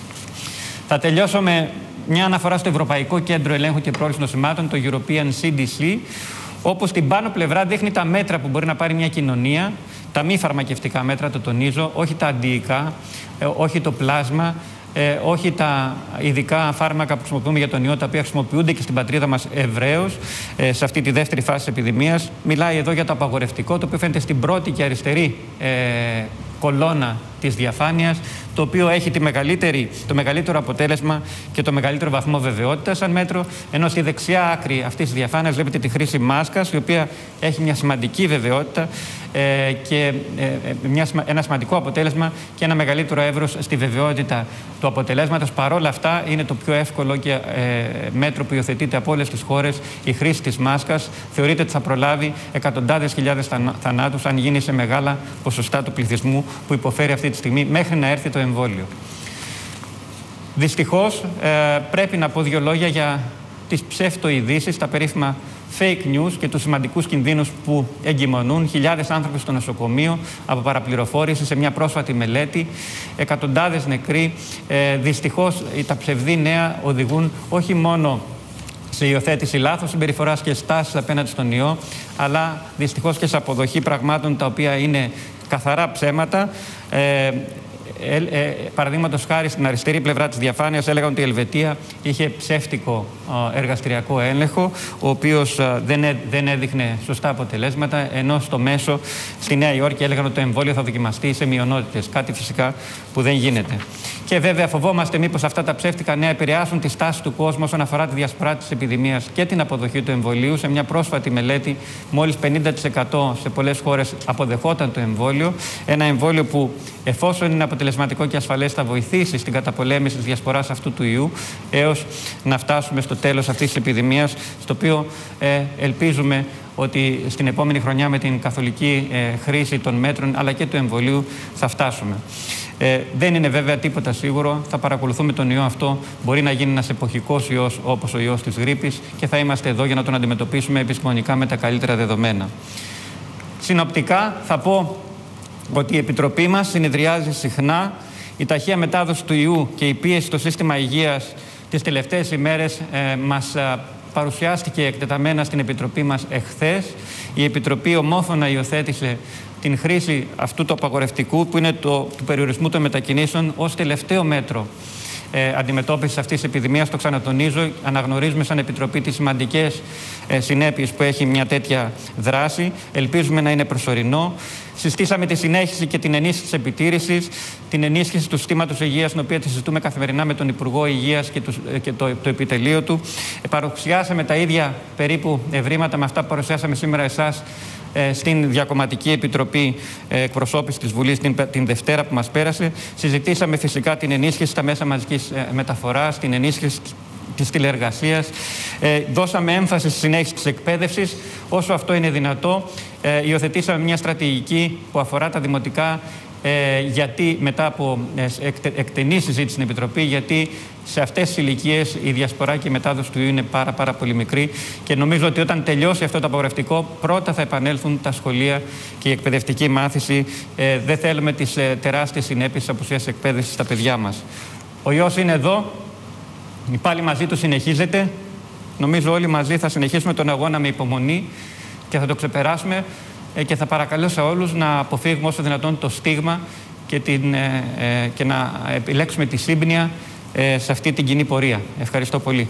Θα τελειώσω με μια αναφορά στο Ευρωπαϊκό Κέντρο Ελέγχου και Πρόληψης Νοσημάτων, το European σι ντι σι, όπου στην πάνω πλευρά δείχνει τα μέτρα που μπορεί να πάρει μια κοινωνία, τα μη φαρμακευτικά μέτρα, το τονίζω, όχι τα αντιϊκά, όχι το πλάσμα, ε, όχι τα ειδικά φάρμακα που χρησιμοποιούμε για τον ιό, τα οποία χρησιμοποιούνται και στην πατρίδα μας ευρέως ε, σε αυτή τη δεύτερη φάση της επιδημίας. Μιλάει εδώ για το απαγορευτικό, το οποίο φαίνεται στην πρώτη και αριστερή ε, κολόνα της διαφάνειας, το οποίο έχει τη μεγαλύτερη, το μεγαλύτερο αποτέλεσμα και το μεγαλύτερο βαθμό βεβαιότητας σαν μέτρο, ενώ στη δεξιά άκρη αυτής της διαφάνειας βλέπετε τη χρήση μάσκας, η οποία έχει μια σημαντική βεβαιότητα ε, και ε, μια, ένα σημαντικό αποτέλεσμα και ένα μεγαλύτερο εύρος στη βεβαιότητα του αποτελέσματος. Παρόλα αυτά, είναι το πιο εύκολο και ε, μέτρο που υιοθετείται από όλες τις χώρες, η χρήση της μάσκας. Θεωρείται ότι θα προλάβει εκατοντάδες χιλιάδες θανάτους αν γίνει σε μεγάλα ποσοστά του πληθυσμού που υποφέρει αυτή τη στιγμή μέχρι να έρθει το εμβόλιο. Δυστυχώς ε, πρέπει να πω δύο λόγια για τις ψευτοειδήσεις, τα περίφημα fake news και τους σημαντικούς κινδύνους που εγκυμονούν χιλιάδες άνθρωποι στο νοσοκομείο από παραπληροφόρηση. Σε μια πρόσφατη μελέτη, εκατοντάδες νεκροί. Ε, δυστυχώς τα ψευδή νέα οδηγούν όχι μόνο σε υιοθέτηση λάθος συμπεριφοράς και στάσεις απέναντι στον ιό, αλλά δυστυχώς και σε αποδοχή πραγμάτων τα οποία είναι καθαρά ψέματα. Ε, Ε, ε, Παραδείγματος χάρη, στην αριστερή πλευρά της διαφάνειας έλεγαν ότι η Ελβετία είχε ψεύτικο ε, εργαστηριακό έλεγχο, ο οποίος ε, δεν, έ, δεν έδειχνε σωστά αποτελέσματα, ενώ στο μέσο στη Νέα Υόρκη έλεγαν ότι το εμβόλιο θα δοκιμαστεί σε μειονότητες, κάτι φυσικά που δεν γίνεται. Και βέβαια φοβόμαστε μήπως αυτά τα ψεύτικα νέα επηρεάσουν τη στάση του κόσμου όσον αφορά τη διασπορά της επιδημίας και την αποδοχή του εμβολίου. Σε μια πρόσφατη μελέτη, μόλις πενήντα τοις εκατό σε πολλές χώρες αποδεχόταν το εμβόλιο. Ένα εμβόλιο που, εφόσον είναι αποτελεσματικό και ασφαλές, θα βοηθήσει στην καταπολέμηση της διασποράς αυτού του ιού, έως να φτάσουμε στο τέλος αυτής της επιδημίας, στο οποίο ε, ελπίζουμε ότι στην επόμενη χρονιά με την καθολική ε, χρήση των μέτρων αλλά και του εμβολίου θα φτάσουμε. Ε, δεν είναι βέβαια τίποτα σίγουρο. Θα παρακολουθούμε τον ιό αυτό. Μπορεί να γίνει ένας εποχικός ιός όπως ο ιός της γρίπης και θα είμαστε εδώ για να τον αντιμετωπίσουμε επιστημονικά με τα καλύτερα δεδομένα. Συνοπτικά θα πω ότι η Επιτροπή μας συνεδριάζει συχνά. Η ταχεία μετάδοση του ιού και η πίεση στο σύστημα υγείας τις τελευταίες ημέρες ε, μας ε, παρουσιάστηκε εκτεταμένα στην Επιτροπή μας εχθές. Η Επιτροπή ομόφωνα υιοθέτησε την χρήση αυτού του απαγορευτικού, που είναι το, του περιορισμού των μετακινήσεων, ως τελευταίο μέτρο ε, αντιμετώπισης αυτής της επιδημίας. Το ξανατονίζω, αναγνωρίζουμε σαν Επιτροπή τις σημαντικές ε, συνέπειες που έχει μια τέτοια δράση. Ελπίζουμε να είναι προσωρινό. Συστήσαμε τη συνέχιση και την ενίσχυση της επιτήρησης, την ενίσχυση του συστήματος υγείας, την οποία τη συζητούμε καθημερινά με τον Υπουργό Υγείας και, του, και το, το επιτελείο του. Ε, παρουσιάσαμε τα ίδια περίπου ευρήματα με αυτά που παρουσιάσαμε σήμερα εσάς ε, στην Διακομματική Επιτροπή ε, Εκπροσώπησης της Βουλής την, την Δευτέρα που μας πέρασε. Συζητήσαμε φυσικά την ενίσχυση στα μέσα μαζικής ε, μεταφοράς, την ενίσχυση της τηλεεργασίας. Ε, δώσαμε έμφαση στη συνέχιση της εκπαίδευσης όσο αυτό είναι δυνατό. Ε, υιοθετήσαμε μια στρατηγική που αφορά τα δημοτικά, ε, γιατί μετά από ε, εκτε, εκτενή συζήτηση στην Επιτροπή, γιατί σε αυτές τις ηλικίες η διασπορά και η μετάδοση του ιού είναι πάρα, πάρα πολύ μικρή και νομίζω ότι όταν τελειώσει αυτό το απαγορευτικό, πρώτα θα επανέλθουν τα σχολεία και η εκπαιδευτική μάθηση. Ε, δεν θέλουμε τις ε, τεράστιες συνέπειες της απουσίας εκπαίδευσης στα παιδιά μας. Ο ιός είναι εδώ. Η πάλι μαζί του συνεχίζεται. Νομίζω όλοι μαζί θα συνεχίσουμε τον αγώνα με υπομονή και θα το ξεπεράσουμε και θα παρακαλώ σε όλους να αποφύγουμε όσο δυνατόν το στίγμα και, την, ε, ε, και να επιλέξουμε τη σύμπνοια ε, σε αυτή την κοινή πορεία. Ευχαριστώ πολύ.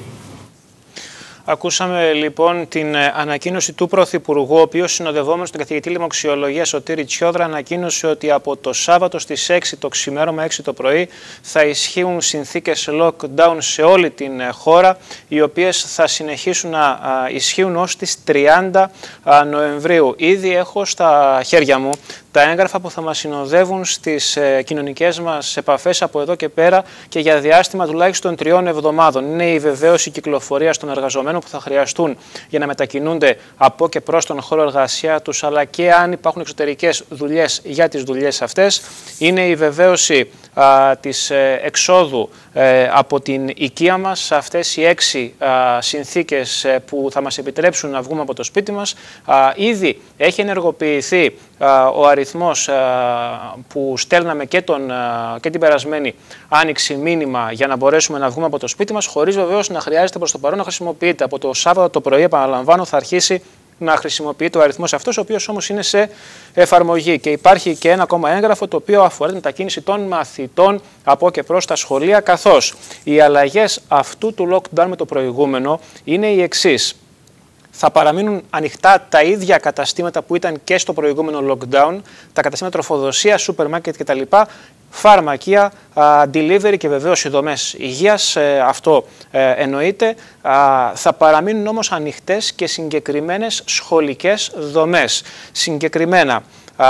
Ακούσαμε λοιπόν την ανακοίνωση του Πρωθυπουργού, ο οποίος συνοδευόμενος στον καθηγητή λοιμοξιολογίας Σωτήρη Τσιόδρα ανακοίνωσε ότι από το Σάββατο στις έξι το ξημέρωμα, έξι το πρωί, θα ισχύουν συνθήκες lockdown σε όλη την χώρα, οι οποίες θα συνεχίσουν να ισχύουν ως τις τριάντα Νοεμβρίου. Ήδη έχω στα χέρια μου τα έγγραφα που θα μας συνοδεύουν στις ε, κοινωνικές μας επαφές από εδώ και πέρα και για διάστημα τουλάχιστον τριών εβδομάδων. Είναι η βεβαίωση κυκλοφορίας των εργαζομένων που θα χρειαστούν για να μετακινούνται από και προς τον χώρο εργασία τους, αλλά και αν υπάρχουν εξωτερικές δουλειές για τις δουλειές αυτές. Είναι η βεβαίωση α, της ε, εξόδου ε, από την οικία μας σε αυτές οι έξι α, συνθήκες ε, που θα μας επιτρέψουν να βγούμε από το σπίτι μας. Α, ήδη έχει ενεργοποιηθεί α, ο αριθμός α, που στέλναμε και, τον, α, και την περασμένη άνοιξη μήνυμα για να μπορέσουμε να βγούμε από το σπίτι μας, χωρίς βεβαίως να χρειάζεται προς το παρόν να χρησιμοποιείται. Από το Σάββατο το πρωί, επαναλαμβάνω, θα αρχίσει να χρησιμοποιείται ο αριθμός αυτός, ο οποίος όμως είναι σε εφαρμογή. Και υπάρχει και ένα ακόμα έγγραφο το οποίο αφορά την μετακίνηση των μαθητών από και προς τα σχολεία, καθώς οι αλλαγές αυτού του lockdown με το προηγούμενο είναι οι εξής. Θα παραμείνουν ανοιχτά τα ίδια καταστήματα που ήταν και στο προηγούμενο lockdown, τα καταστήματα τροφοδοσίας, σούπερ μάρκετ κτλ., φαρμακεία, delivery και βεβαίως οι δομές υγείας, αυτό εννοείται. Θα παραμείνουν όμως ανοιχτές και συγκεκριμένες σχολικές δομές. Συγκεκριμένα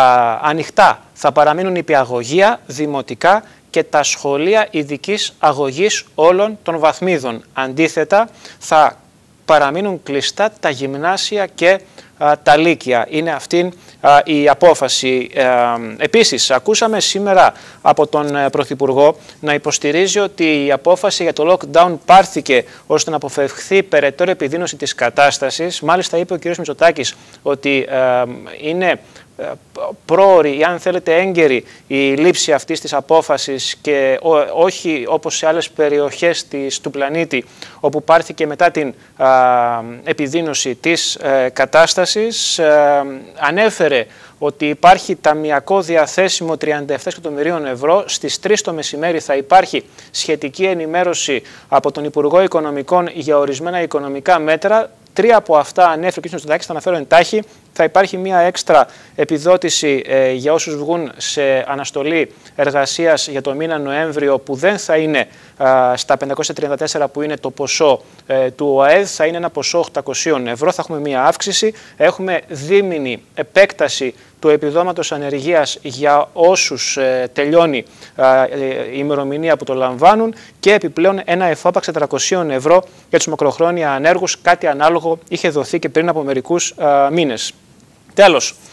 ανοιχτά θα παραμείνουν η νηπιαγωγεία, δημοτικά και τα σχολεία ειδικής αγωγής όλων των βαθμίδων. Αντίθετα, θα παραμείνουν κλειστά τα γυμνάσια και α, τα λύκεια. Είναι αυτή α, η απόφαση. Ε, επίσης, ακούσαμε σήμερα από τον ε, Πρωθυπουργό να υποστηρίζει ότι η απόφαση για το lockdown πάρθηκε ώστε να αποφευχθεί περαιτέρω επιδείνωση της κατάστασης. Μάλιστα, είπε ο κ. Μητσοτάκης ότι ε, είναι πρόωρη ή αν θέλετε έγκαιρη η λήψη αυτής της απόφασης και ό, όχι όπως σε άλλες περιοχές της, του πλανήτη όπου πάρθηκε μετά την α, επιδείνωση της ε, κατάστασης. Ε, ανέφερε ότι υπάρχει ταμιακό διαθέσιμο τριάντα επτά εκατομμυρίων ευρώ. Στις τρεις το μεσημέρι θα υπάρχει σχετική ενημέρωση από τον Υπουργό Οικονομικών για ορισμένα οικονομικά μέτρα. Τρία από αυτά ανέφερε ο κ. Μητσοτάκης, θα αναφέρω εντάχει. Θα υπάρχει μια έξτρα επιδότηση ε, για όσους βγουν σε αναστολή εργασίας για το μήνα Νοέμβριο, που δεν θα είναι α, στα πεντακόσια τριάντα τέσσερα που είναι το ποσό ε, του ΟΑΕΔ, θα είναι ένα ποσό οκτακόσια ευρώ. Θα έχουμε μια αύξηση. Έχουμε δίμηνη επέκταση του επιδόματος ανεργίας για όσους ε, τελειώνει ε, η ημερομηνία που το λαμβάνουν και επιπλέον ένα εφάπαξ τετρακόσια ευρώ για τους μακροχρόνια ανέργους. Κάτι ανάλογο είχε δοθεί και πριν από μερικούς ε, μήνες. Τέλος,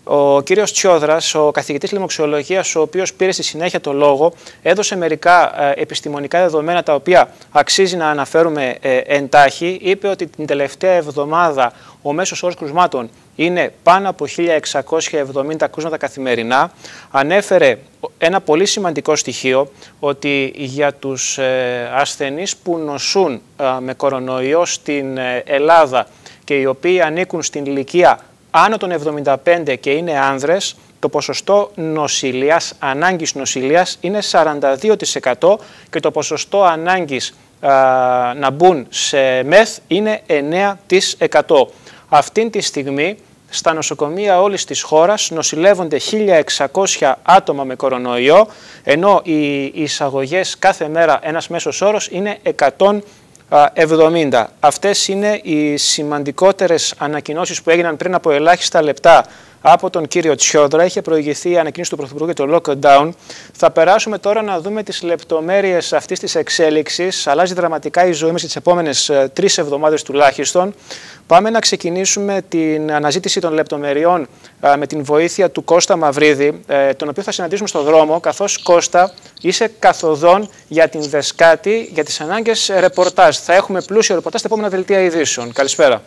Ο κύριος Τσιόδρας, ο καθηγητής λοιμοξιολογίας, ο οποίος πήρε στη συνέχεια το λόγο, έδωσε μερικά ε, επιστημονικά δεδομένα τα οποία αξίζει να αναφέρουμε ε, εντάχει. Είπε ότι την τελευταία εβδομάδα ο μέσος όρος κρουσμάτων είναι πάνω από χίλια εξακόσια εβδομήντα κρούσματα καθημερινά. Ανέφερε ένα πολύ σημαντικό στοιχείο, ότι για τους ε, ασθενείς που νοσούν ε, με κορονοϊό στην ε, Ελλάδα και οι οποίοι ανήκουν στην ηλικία άνω των εβδομήντα πέντε και είναι άνδρες, το ποσοστό νοσηλείας, ανάγκης νοσηλείας είναι σαράντα δύο τοις εκατό και το ποσοστό ανάγκης α, να μπουν σε μεθ είναι εννέα τοις εκατό. Αυτή τη στιγμή στα νοσοκομεία όλης της χώρας νοσηλεύονται χίλια εξακόσια άτομα με κορονοϊό, ενώ οι εισαγωγές κάθε μέρα, ένας μέσος όρος, είναι εκατόν εβδομήντα. Αυτές είναι οι σημαντικότερες ανακοινώσεις που έγιναν πριν από ελάχιστα λεπτά από τον κύριο Τσιόδρα. Είχε προηγηθεί η ανακοίνωση του Πρωθυπουργού για το lockdown. Θα περάσουμε τώρα να δούμε τις λεπτομέρειες αυτής της εξέλιξης. Αλλάζει δραματικά η ζωή μας για τις επόμενες τρεις εβδομάδες τουλάχιστον. Πάμε να ξεκινήσουμε την αναζήτηση των λεπτομεριών α, με την βοήθεια του Κώστα Μαυρίδη, ε, τον οποίο θα συναντήσουμε στον δρόμο, καθώς, Κώστα, είσαι καθοδόν για την Δεσκάτη για τις ανάγκες ρεπορτάζ. Θα έχουμε πλούσιο ρεπορτάζ στα επόμενα δελτία ειδήσεων. Καλησπέρα.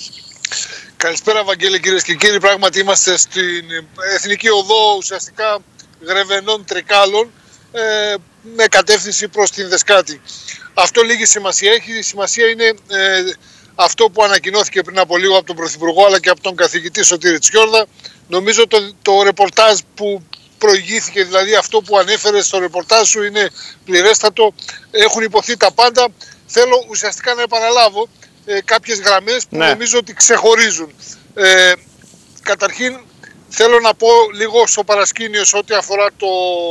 Καλησπέρα, Βαγγέλη, κυρίες και κύριοι. Πράγματι είμαστε στην Εθνική Οδό, ουσιαστικά Γρεβενών Τρικάλων, ε, με κατεύθυνση προς την Δεσκάτη. Αυτό λίγη σημασία έχει. Η σημασία είναι ε, αυτό που ανακοινώθηκε πριν από λίγο από τον Πρωθυπουργό αλλά και από τον καθηγητή Σωτήρη Τσιόδρα. Νομίζω το, το ρεπορτάζ που προηγήθηκε, δηλαδή αυτό που ανέφερε στο ρεπορτάζ σου, είναι πληρέστατο. Έχουν υποθεί τα πάντα. Θέλω ουσιαστικά να επαναλάβω ε, κάποιες γραμμές που ναι. νομίζω ότι ξεχωρίζουν. Ε, καταρχήν θέλω να πω λίγο στο παρασκήνιο σε ό,τι αφορά το,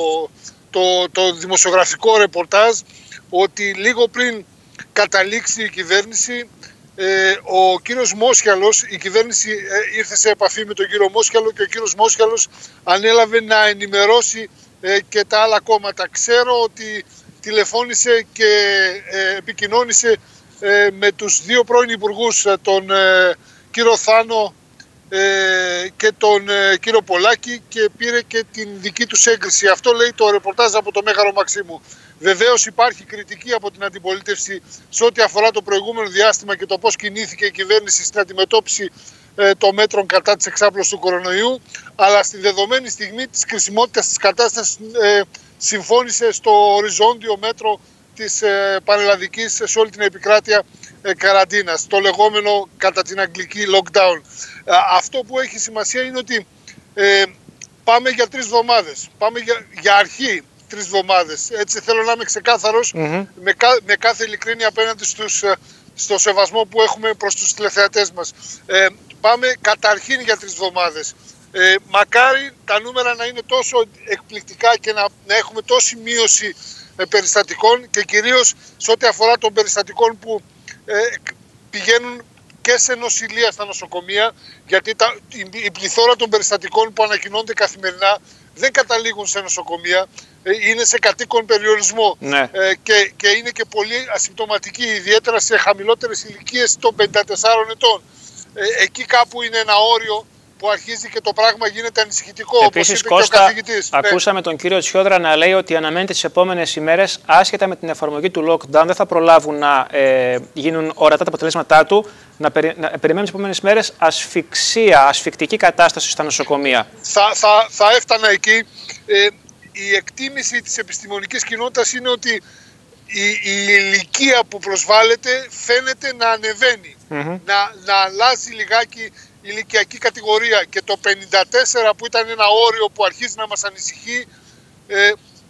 το, το δημοσιογραφικό ρεπορτάζ, ότι λίγο πριν καταλήξει η κυβέρνηση, ε, ο κύριος Μόσχιαλος, η κυβέρνηση ε, ήρθε σε επαφή με τον κύριο Μόσχιαλο και ο κύριος Μόσχιαλος ανέλαβε να ενημερώσει ε, και τα άλλα κόμματα. Ξέρω ότι τηλεφώνησε και ε, επικοινώνησε ε, με τους δύο πρώην υπουργούς, τον ε, κύριο Θάνο ε, και τον ε, κύριο Πολάκη, και πήρε και την δική τους έγκριση. Αυτό λέει το ρεπορτάζ από το Μέγαρο Μαξίμου. Βεβαίως υπάρχει κριτική από την αντιπολίτευση σε ό,τι αφορά το προηγούμενο διάστημα και το πώς κινήθηκε η κυβέρνηση στην αντιμετώπιση ε, των μέτρων κατά της εξάπλωσης του κορονοϊού, αλλά στη δεδομένη στιγμή της κρισιμότητας της κατάστασης ε, συμφώνησε στο οριζόντιο μέτρο της ε, πανελλαδικής σε όλη την επικράτεια ε, καραντίνας, το λεγόμενο κατά την αγγλική lockdown. Ε, αυτό που έχει σημασία είναι ότι ε, πάμε για τρεις εβδομάδες, πάμε για, για αρχή τρεις εβδομάδες. Έτσι θέλω να είμαι ξεκάθαρος mm-hmm. με, κα, με κάθε ειλικρίνεια απέναντι στους, στο σεβασμό που έχουμε προς τους τηλεθεατές μας. Ε, πάμε καταρχήν για τρεις εβδομάδες. Ε, μακάρι τα νούμερα να είναι τόσο εκπληκτικά και να, να έχουμε τόση μείωση ε, περιστατικών, και κυρίως σε ό,τι αφορά των περιστατικών που ε, πηγαίνουν και σε νοσηλεία στα νοσοκομεία, γιατί τα, η, η πληθώρα των περιστατικών που ανακοινώνται καθημερινά δεν καταλήγουν σε νοσοκομεία, είναι σε κατοίκον περιορισμό ναι. ε, και, και είναι και πολύ ασυμπτωματικοί, ιδιαίτερα σε χαμηλότερες ηλικίες των πενήντα τεσσάρων ετών. Ε, εκεί κάπου είναι ένα όριο που αρχίζει και το πράγμα γίνεται ανησυχητικό. Επίσης, όπως είπε Κώστα, και ο καθηγητής. Ακούσαμε ναι. τον κύριο Τσιόδρα να λέει ότι αναμένεται τις επόμενες ημέρες, άσχετα με την εφαρμογή του lockdown, δεν θα προλάβουν να ε, γίνουν ορατά τα αποτελέσματά του, να, περι, να περιμένουν τις επόμενες ημέρες ασφυξία, ασφυκτική κατάσταση στα νοσοκομεία. Θα, θα, θα έφτανα εκεί. Ε, η εκτίμηση της επιστημονικής κοινότητας είναι ότι η, η ηλικία που προσβάλλεται φαίνεται να ανεβαίνει, mm-hmm. να, να αλλάζει λιγάκι η ηλικιακή κατηγορία, και το πενήντα τέσσερα που ήταν ένα όριο που αρχίζει να μας ανησυχεί, ε,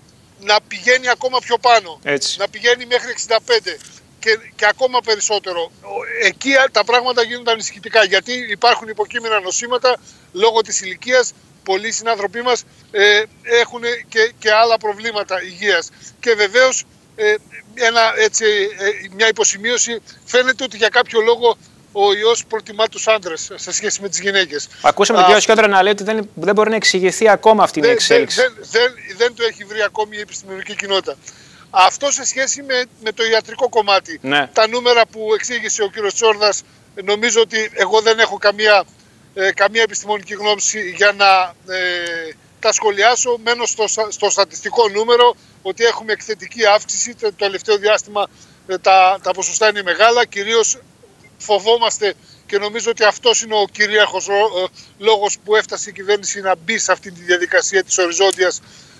να πηγαίνει ακόμα πιο πάνω, έτσι. να πηγαίνει μέχρι εξήντα πέντε και, και ακόμα περισσότερο. Εκεί τα πράγματα γίνονται ανησυχητικά, γιατί υπάρχουν υποκείμενα νοσήματα λόγω της ηλικίας. Πολλοί συνάνθρωποι μας ε, έχουν και, και άλλα προβλήματα υγείας. Και βεβαίως ε, ένα, έτσι, ε, μια υποσημείωση, φαίνεται ότι για κάποιο λόγο ο ιός προτιμά τους άντρες σε σχέση με τις γυναίκες. Ακούσαμε τον κύριο Τσιόδρα να λέει ότι δεν, δεν μπορεί να εξηγηθεί ακόμα αυτή δεν, η εξέλιξη. Δεν, δεν, δεν, δεν το έχει βρει ακόμη η επιστημονική κοινότητα. Αυτό σε σχέση με, με το ιατρικό κομμάτι. Ναι. Τα νούμερα που εξήγησε ο κύριος Τσιόδρας, νομίζω ότι εγώ δεν έχω καμία ε, καμία επιστημονική γνώση για να ε, τα σχολιάσω. Μένω στο, στο στατιστικό νούμερο ότι έχουμε εκθετική αύξηση. Το τελευταίο διάστημα ε, τα, τα ποσοστά είναι μεγάλα. Κυρίως φοβόμαστε και νομίζω ότι αυτός είναι ο κυρίαρχος λόγος που έφτασε η κυβέρνηση να μπει σε αυτή τη διαδικασία της οριζόντιας,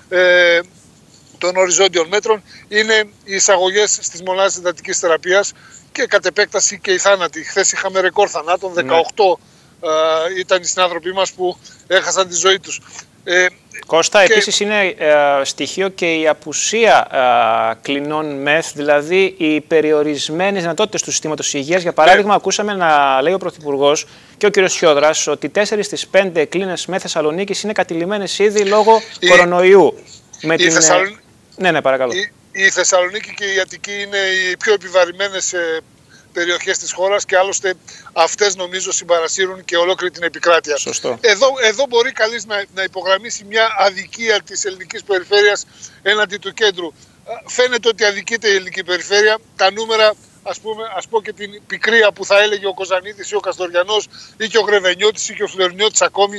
ε, των οριζόντιων μέτρων, είναι οι εισαγωγές στις μονάδες εντατικής θεραπείας και κατ' επέκταση και οι θάνατοι. Χθες είχαμε ρεκόρ θανάτων, δεκαοκτώ ναι. ε, ήταν οι συνάνθρωποι μας που έχασαν τη ζωή τους. Ε, Κώστα, και... επίσης είναι ε, στοιχείο και η απουσία ε, κλινών μεθ, δηλαδή οι περιορισμένες δυνατότητες του συστήματος υγείας. Για παράδειγμα, ναι. ακούσαμε να λέει ο Πρωθυπουργός και ο κ. Σιόδρας ότι τέσσερις στις πέντε κλίνες μεθ Θεσσαλονίκης είναι κατηλημμένες ήδη λόγω η... κορονοϊού. Με η την... Θεσσαλον... Ναι, ναι, παρακαλώ. Η, η Θεσσαλονίκη και η Αττική είναι οι πιο επιβαρημένες ε, περιοχές της χώρας και άλλωστε αυτές νομίζω συμπαρασύρουν και ολόκληρη την επικράτεια. Σωστό. Εδώ, εδώ μπορεί καλής να, να υπογραμμίσει μια αδικία της ελληνικής περιφέρειας έναντι του κέντρου. Φαίνεται ότι αδικείται η ελληνική περιφέρεια. Τα νούμερα, ας πούμε, ας πω και την πικρία που θα έλεγε ο Κοζανίδης ή ο Καστοριανός ή και ο Γρεβενιώτης ή και ο Φλωρινιώτης ακόμη,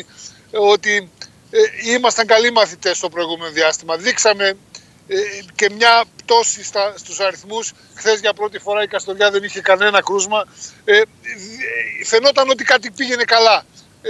ότι ε, ήμασταν καλοί μαθητές στο προηγούμενο διάστημα. Δείξαμε και μια πτώση στα, στους αριθμούς. Χθες για πρώτη φορά η Καστοριά δεν είχε κανένα κρούσμα. Ε, φαινόταν ότι κάτι πήγαινε καλά. Ε,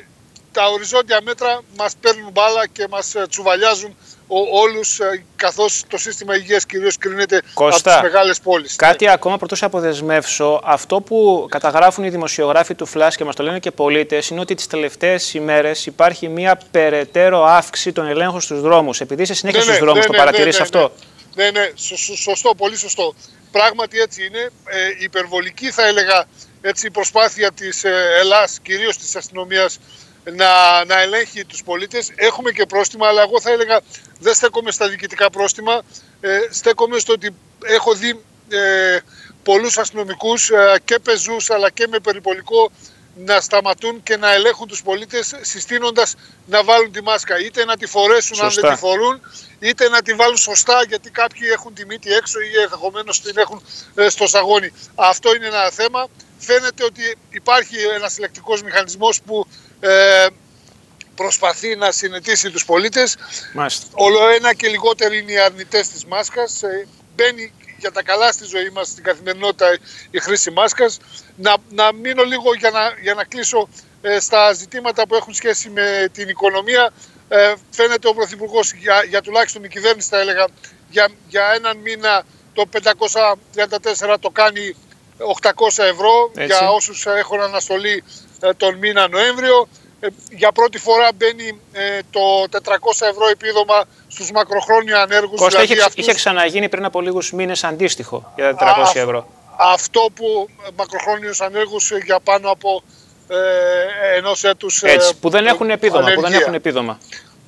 τα οριζόντια μέτρα μας παίρνουν μπάλα και μας τσουβαλιάζουν ο, όλους, καθώς το σύστημα υγείας κυρίως κρίνεται Κώστα, από τις μεγάλες πόλεις. Κάτι ναι. ακόμα πρωτού σε αποδεσμεύσω. Αυτό που καταγράφουν οι δημοσιογράφοι του Flash και μας το λένε και πολίτες είναι ότι τις τελευταίες ημέρες υπάρχει μια περαιτέρω αύξηση των ελέγχων στους δρόμους. Επειδή είσαι συνέχεια ναι, στους ναι, δρόμους, ναι, το ναι, παρατηρείς ναι, ναι, αυτό. Ναι, ναι, ναι, σωστό, πολύ σωστό. Πράγματι έτσι είναι. Ε, υπερβολική θα έλεγα έτσι, η προσπάθεια της ε, Ελλάς, κυρίως της αστυνομίας, να, να ελέγχει τους πολίτες. Έχουμε και πρόστιμα, αλλά εγώ θα έλεγα δεν στέκομαι στα διοικητικά πρόστιμα. Ε, στέκομαι στο ότι έχω δει ε, πολλούς αστυνομικούς ε, και πεζούς αλλά και με περιπολικό να σταματούν και να ελέγχουν τους πολίτες συστήνοντας να βάλουν τη μάσκα. Είτε να τη φορέσουν Σωστά. αν δεν τη φορούν, είτε να τη βάλουν σωστά γιατί κάποιοι έχουν τη μύτη έξω ή ενδεχομένως την έχουν ε, στο σαγόνι. Αυτό είναι ένα θέμα. Φαίνεται ότι υπάρχει ένας συλλεκτικός μηχανισμός που ε, προσπαθεί να συνετίσει τους πολίτες. Μάλιστα. Όλο ένα και λιγότεροι είναι οι αρνητές της μάσκας. Ε, μπαίνει για τα καλά στη ζωή μας, στην καθημερινότητα, η χρήση μάσκας. Να, να μείνω λίγο για να, για να κλείσω ε, στα ζητήματα που έχουν σχέση με την οικονομία. Ε, φαίνεται ο Πρωθυπουργός, για, για τουλάχιστον η κυβέρνηση θα έλεγα, για, για έναν μήνα το πεντακόσια τριάντα τέσσερα το κάνει οκτακόσια ευρώ. Έτσι. Για όσους έχουν αναστολή ε, τον μήνα Νοέμβριο. Ε, για πρώτη φορά μπαίνει ε, το τετρακόσια ευρώ επίδομα στους μακροχρόνια ανέργους. Κώστα, δηλαδή είχε, αυτούς... είχε ξαναγίνει πριν από λίγους μήνες αντίστοιχο για τα τετρακόσια ευρώ. Α, αυτό που μακροχρόνιους ανέργους για πάνω από ε, ενός έτους ε, Έτσι, που δεν έχουν επίδομα, ανεργία. που δεν έχουν επίδομα.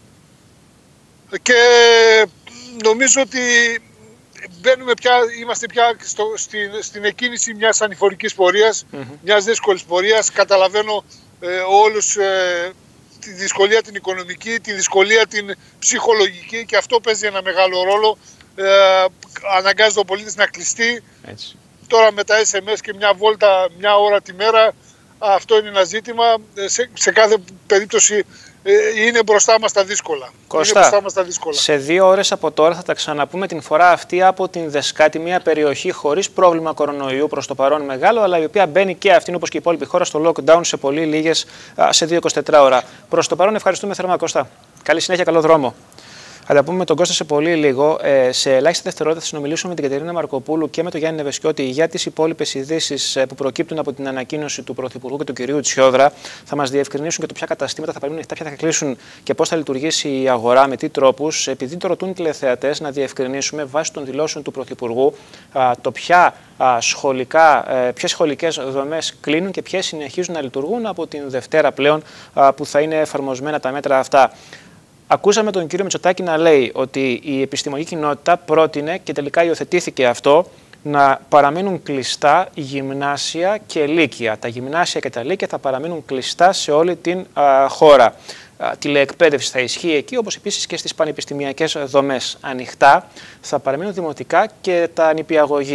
Και νομίζω ότι μπαίνουμε πια, είμαστε πια στο, στην, στην εκκίνηση μιας ανηφορικής πορείας, mm-hmm. μιας δύσκολης πορείας. Καταλαβαίνω ε, όλους ε, τη δυσκολία την οικονομική, τη δυσκολία την ψυχολογική και αυτό παίζει ένα μεγάλο ρόλο. Ε, αναγκάζεται ο πολίτης να κλειστεί. Έτσι. Τώρα με τα ες εμ ες και μια βόλτα μια ώρα τη μέρα, αυτό είναι ένα ζήτημα. Σε, σε κάθε περίπτωση ε, είναι μπροστά μας τα δύσκολα. Κώστα, είναι μπροστά μας τα δύσκολα. Σε δύο ώρες από τώρα θα τα ξαναπούμε την φορά αυτή από την Δεσκάτη, μια περιοχή χωρίς πρόβλημα κορονοϊού προς το παρόν μεγάλο, αλλά η οποία μπαίνει και αυτήν όπως και η υπόλοιπη χώρα στο lockdown σε πολύ λίγες, σε δύο είκοσι τέσσερις ώρα. Προς το παρόν ευχαριστούμε θερμά, Κώστα. Καλή συνέχεια, καλό δρόμο. Θα τα πούμε με τον Κώστα σε πολύ λίγο. Ε, σε ελάχιστα δευτερόλεπτα θα συνομιλήσουμε με την Κατερίνα Μαρκοπούλου και με τον Γιάννη Νευεσκιώτη για τις υπόλοιπες ειδήσεις που προκύπτουν από την ανακοίνωση του Πρωθυπουργού και του κυρίου Τσιόδρα. Θα μας διευκρινίσουν και το ποια καταστήματα θα παραμείνουν ανοιχτά, ποια θα κλείσουν και πώς θα λειτουργήσει η αγορά, με τι τρόπους. Επειδή το ρωτούν οι τηλεθεατές, να διευκρινίσουμε βάσει των δηλώσεων του Πρωθυπουργού α, το ποια α, σχολικά, ε, ποιες σχολικές δομές κλείνουν και ποιες συνεχίζουν να λειτουργούν από την Δευτέρα πλέον α, που θα είναι εφαρμοσμένα τα μέτρα αυτά. Ακούσαμε τον κύριο Μητσοτάκη να λέει ότι η επιστημονική κοινότητα πρότεινε και τελικά υιοθετήθηκε αυτό να παραμείνουν κλειστά γυμνάσια και λύκεια. Τα γυμνάσια και τα λύκεια θα παραμείνουν κλειστά σε όλη την α, χώρα. Α, τηλεεκπαίδευση θα ισχύει εκεί, όπως επίσης και στις πανεπιστημιακές δομές. Ανοιχτά θα παραμείνουν δημοτικά και τα νηπιαγωγεία.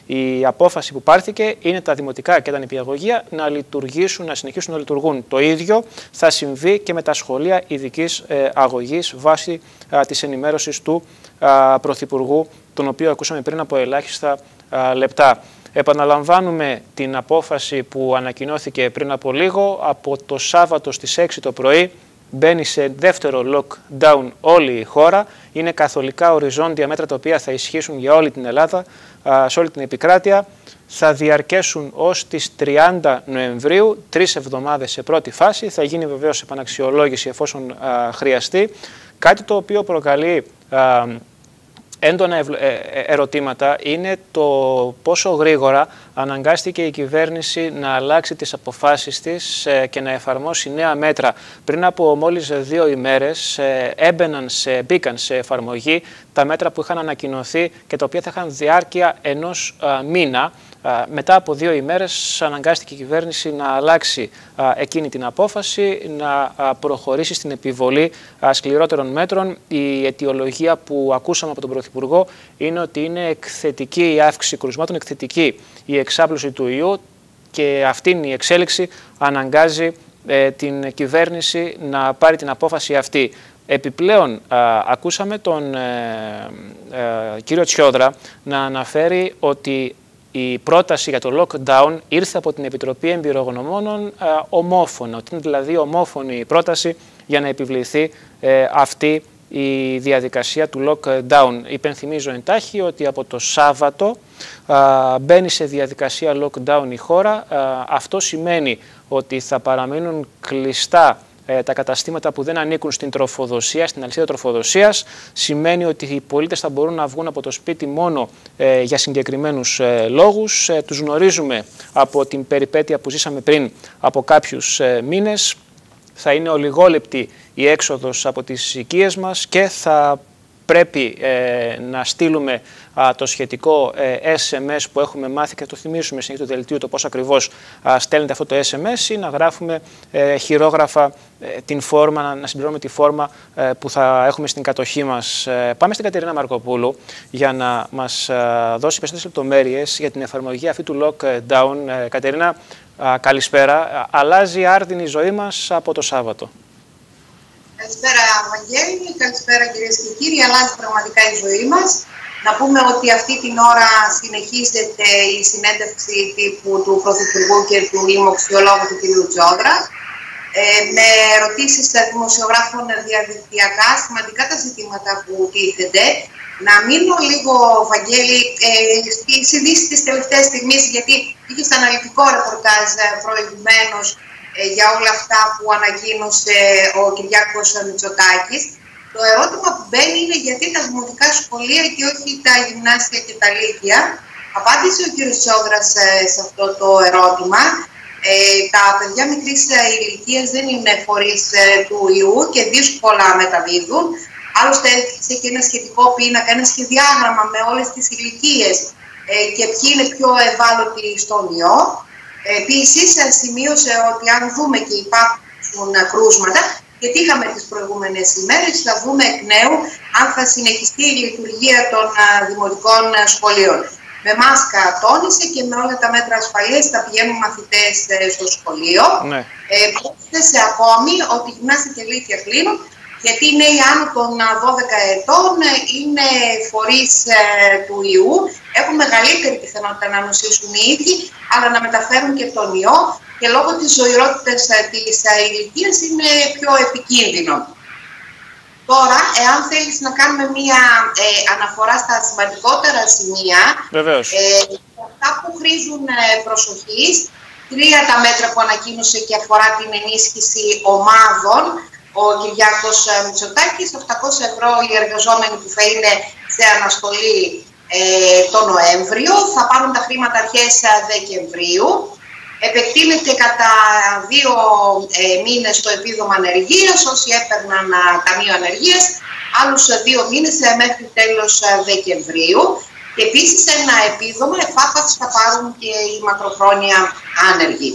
Η απόφαση που πάρθηκε είναι τα δημοτικά και τα νηπιαγωγεία να λειτουργήσουν, να συνεχίσουν να λειτουργούν. Το ίδιο θα συμβεί και με τα σχολεία ειδικής ε, αγωγής βάσει ε, της ενημέρωσης του ε, Πρωθυπουργού, τον οποίο ακούσαμε πριν από ελάχιστα ε, λεπτά. Επαναλαμβάνουμε την απόφαση που ανακοινώθηκε πριν από λίγο. Από το Σάββατο στις έξι το πρωί μπαίνει σε δεύτερο lockdown όλη η χώρα. Είναι καθολικά οριζόντια μέτρα τα οποία θα ισχύσουν για όλη την Ελλάδα, σε όλη την επικράτεια. Θα διαρκέσουν ως τις τριάντα Νοεμβρίου, τρεις εβδομάδες σε πρώτη φάση. Θα γίνει βεβαίως επαναξιολόγηση εφόσον χρειαστεί. Κάτι το οποίο προκαλεί έντονα ερωτήματα είναι το πόσο γρήγορα αναγκάστηκε η κυβέρνηση να αλλάξει τις αποφάσεις της και να εφαρμόσει νέα μέτρα. Πριν από μόλις δύο ημέρες έμπαιναν σε, μπήκαν σε εφαρμογή τα μέτρα που είχαν ανακοινωθεί και τα οποία θα είχαν διάρκεια ενός μήνα. Μετά από δύο ημέρες αναγκάστηκε η κυβέρνηση να αλλάξει εκείνη την απόφαση, να προχωρήσει στην επιβολή σκληρότερων μέτρων. Η αιτιολογία που ακούσαμε από τον Πρωθυπουργό είναι ότι είναι εκθετική η αύξηση κρουσμάτων, εκθετική η εξάπλωση του ιού και αυτή η εξέλιξη αναγκάζει ε, την κυβέρνηση να πάρει την απόφαση αυτή. Επιπλέον, α, ακούσαμε τον ε, ε, κύριο Τσιόδρα να αναφέρει ότι η πρόταση για το lockdown ήρθε από την Επιτροπή Εμπειρογνωμόνων α, ομόφωνα, ότι είναι δηλαδή ομόφωνη η πρόταση για να επιβληθεί ε, αυτή η διαδικασία του lockdown. Υπενθυμίζω εντάχει ότι από το Σάββατο α, μπαίνει σε διαδικασία lockdown η χώρα. Α, αυτό σημαίνει ότι θα παραμείνουν κλειστά ε, τα καταστήματα που δεν ανήκουν στην τροφοδοσία, στην αλυσίδα τροφοδοσίας. Σημαίνει ότι οι πολίτες θα μπορούν να βγουν από το σπίτι μόνο ε, για συγκεκριμένους ε, λόγους. Ε, τους γνωρίζουμε από την περιπέτεια που ζήσαμε πριν από κάποιους ε, μήνες. Θα είναι ολιγόλεπτη η έξοδος από τις οικίες μας και θα πρέπει ε, να στείλουμε α, το σχετικό ε, ες εμ ες που έχουμε μάθει και το θυμίσουμε συνέχεια το δελτίο το πώς ακριβώς α, στέλνετε αυτό το ες εμ ες ή να γράφουμε ε, χειρόγραφα ε, την φόρμα, να, να συμπληρώνουμε τη φόρμα ε, που θα έχουμε στην κατοχή μας. Ε, πάμε στην Κατερίνα Μαρκοπούλου για να μας α, δώσει περισσότερες λεπτομέρειες για την εφαρμογή αυτή του lockdown. Ε, Κατερίνα, α, καλησπέρα. Αλλάζει άρδινη η ζωή μας από το Σάββατο. Καλησπέρα, Βαγγέλη. Καλησπέρα, κυρίες και κύριοι. Αλλάζει πραγματικά η ζωή μας. Να πούμε ότι αυτή την ώρα συνεχίζεται η συνέντευξη τύπου του Πρωθυπουργού και του λοιμοξιολόγου του κ. Τσιόδρα. Ε, με ερωτήσεις δημοσιογράφων διαδικτυακά, σημαντικά τα ζητήματα που τίθενται. Να μείνω λίγο, Βαγγέλη, ε, στις ειδήσεις της τελευταίας στιγμής, γιατί είχες αναλυτικό ρεπορτάζ προηγουμένως για όλα αυτά που ανακοίνωσε ο Κυριάκος Μητσοτάκης. Το ερώτημα που μπαίνει είναι γιατί τα δημοτικά σχολεία και όχι τα γυμνάσια και τα λύκεια. Απάντησε ο κ. Τσιόδρας σε αυτό το ερώτημα. Ε, τα παιδιά μικρής ηλικίας δεν είναι φορείς του ιού και δύσκολα μεταδίδουν. Άλλωστε έδειξε και ένα σχετικό πίνακα, ένα σχεδιάγραμμα με όλες τις ηλικίες ε, και ποιοι είναι πιο ευάλωτοι στον ιό. Επίσης, σημείωσε ότι αν δούμε και υπάρχουν κρούσματα, γιατί είχαμε τις προηγούμενες ημέρες, θα δούμε εκ νέου αν θα συνεχιστεί η λειτουργία των δημοτικών σχολείων. Με μάσκα τόνισε και με όλα τα μέτρα ασφαλείας θα πηγαίνουν μαθητές στο σχολείο. Ναι. Ε, πρόσθεσε ακόμη ότι γυμνάσια και λύκεια κλείνουν, γιατί οι νέοι άνω των δώδεκα ετών είναι φορείς ε, του ιού, έχουν μεγαλύτερη πιθανότητα να νοσήσουν οι ίδιοι, αλλά να μεταφέρουν και τον ιό και λόγω της ζωηρότητας της ηλικίας είναι πιο επικίνδυνο. Τώρα, εάν θέλεις να κάνουμε μία ε, αναφορά στα σημαντικότερα σημεία, ε, αυτά που χρήζουν ε, προσοχής, τρία τα μέτρα που ανακοίνωσε και αφορά την ενίσχυση ομάδων, ο Κυριάκος Μητσοτάκης, οκτακόσια ευρώ οι εργαζόμενοι που θα είναι σε αναστολή ε, το Νοέμβριο, θα πάρουν τα χρήματα αρχές Δεκεμβρίου. Επεκτείνεται κατά δύο ε, μήνες το επίδομα ανεργίας, όσοι έπαιρναν ταμείο ανεργίας, άλλους δύο μήνες ε, μέχρι τέλος Δεκεμβρίου. Και επίσης ένα επίδομα εφάπαξ θα πάρουν και οι μακροχρόνια άνεργοι.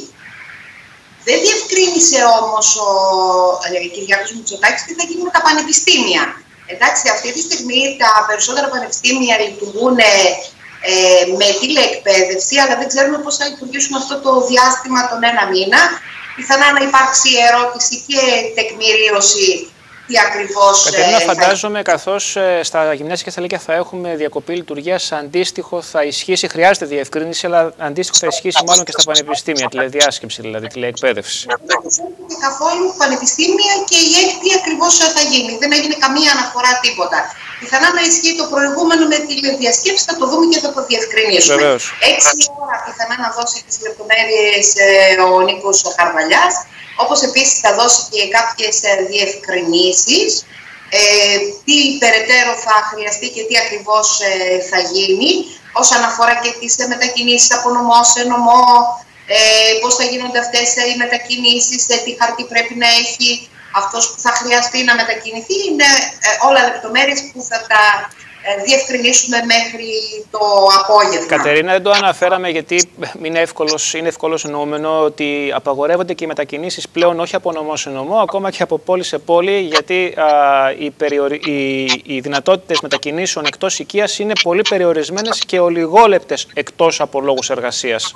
Δεν διευκρίνησε όμως ο ε, Κυριάκος Μητσοτάκης τι θα γίνει με τα πανεπιστήμια. Εντάξει, αυτή τη στιγμή τα περισσότερα πανεπιστήμια λειτουργούν ε, με τηλεεκπαίδευση, αλλά δεν ξέρουμε πώς θα λειτουργήσουν αυτό το διάστημα των ένα μήνα. Πιθανά να υπάρξει ερώτηση και τεκμηρίωση. Κατερίνα, ε, φαντάζομαι θα... καθώς ε, στα γυμνάσια και στα λύκεια θα έχουμε διακοπή λειτουργίας, αντίστοιχο θα ισχύσει, χρειάζεται διευκρίνηση, αλλά αντίστοιχο θα ισχύσει μάλλον και στα πανεπιστήμια, τηλεδιάσκεψη δηλαδή, τηλεεκπαίδευση. Δεν καθόλου πανεπιστήμια και η έκτη ακριβώς θα γίνει. Δεν έγινε καμία αναφορά τίποτα. Πιθανά να ισχύει το προηγούμενο με τηλεδιασκέψη, θα το δούμε και θα το διευκρινίσουμε. Βεβαίως. Έξι ώρα πιθανά να δώσει τις λεπτομέρειες ε, ο Νίκος Χαρβαλιάς. Όπως επίσης θα δώσει και κάποιες διευκρινήσεις, ε, τι περαιτέρω θα χρειαστεί και τι ακριβώς ε, θα γίνει, όσον αφορά και τις μετακινήσεις από νομό σε νομό, ε, πώς θα γίνονται αυτές οι μετακινήσεις, ε, τι χαρτί πρέπει να έχει αυτός που θα χρειαστεί να μετακινηθεί. Είναι ε, όλα λεπτομέρειες που θα τα ε, διευκρινίσουμε μέχρι το απόγευμα. Κατερίνα, δεν το αναφέραμε γιατί είναι εύκολος, είναι εύκολος εννοούμενο ότι απαγορεύονται και οι μετακινήσεις πλέον όχι από νομό σε νομό, ακόμα και από πόλη σε πόλη, γιατί α, οι, περιορι... οι, οι δυνατότητες μετακινήσεων εκτός οικίας είναι πολύ περιορισμένες και ολιγόλεπτες εκτός από λόγους εργασίας.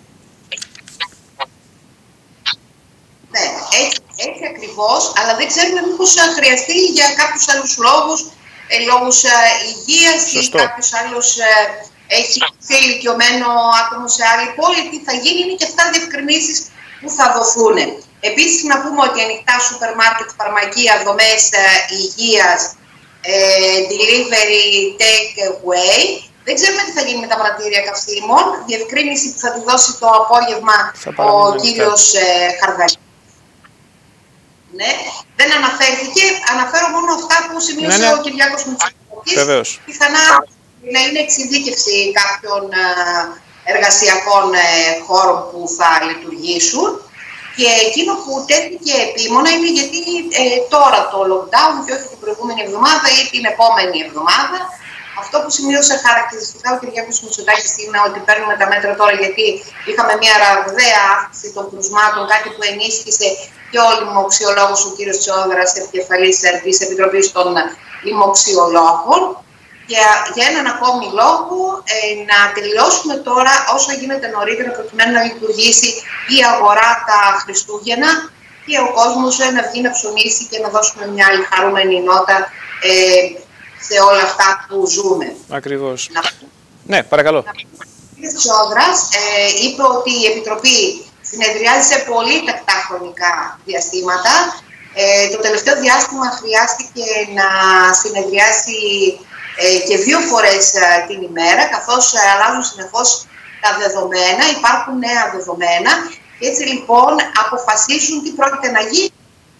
Ναι, έτσι, έτσι ακριβώς, αλλά δεν ξέρουμε μήπως χρειαστεί για κάποιους άλλους λόγους, ε, λόγους ε, υγείας ή κάποιος άλλος ε, έχει ηλικιωμένο άτομο σε άλλη πόλη, τι θα γίνει, είναι και αυτά διευκρινήσεις που θα δοθούν. Επίσης, να πούμε ότι ανοιχτά σούπερ μάρκετ, φαρμακεία, δομές ε, υγείας, ε, delivery, take away. Δεν ξέρουμε τι θα γίνει με τα πρατήρια καυσίμων. Διευκρίνηση που θα τη δώσει το απόγευμα ο κύριος ε, Χαρδαλής. Ναι, δεν αναφέρθηκε. Αναφέρω μόνο αυτά που σημείωσε ναι, ναι. ο Κυριάκος Μητσοτάκης. Πιθανά να είναι εξειδίκευση κάποιων εργασιακών χώρων που θα λειτουργήσουν. Και εκείνο που τέθηκε επίμονα είναι γιατί ε, τώρα το lockdown και όχι την προηγούμενη εβδομάδα ή την επόμενη εβδομάδα. Αυτό που σημείωσε χαρακτηριστικά ο Κυριάκος Μητσοτάκης είναι ότι παίρνουμε τα μέτρα τώρα γιατί είχαμε μια ραγδαία αύξηση των κρουσμάτων, κάτι που ενίσχυσε και ο λοιμοξιολόγος ο κύριος Τσιόδρας, επικεφαλής της Επιτροπής των Λοιμοξιολόγων. Και για έναν ακόμη λόγο ε, να τελειώσουμε τώρα όσο γίνεται νωρίτερα προκειμένου να λειτουργήσει η αγορά τα Χριστούγεννα και ο κόσμος ε, να βγει να ψωνίσει και να δώσουμε μια άλλη χαρούμενη νότα ε, σε όλα αυτά που ζούμε. Ακριβώς. Να... Ναι, παρακαλώ. Ο κ. Τσιόδρας ε, είπε ότι η Επιτροπή συνεδριάζει σε πολύ τακτά χρονικά διαστήματα. Ε, το τελευταίο διάστημα χρειάστηκε να συνεδριάσει ε, και δύο φορές ε, την ημέρα, καθώς ε, αλλάζουν συνεχώς τα δεδομένα, υπάρχουν νέα δεδομένα. Έτσι λοιπόν αποφασίσουν τι πρόκειται να γίνει.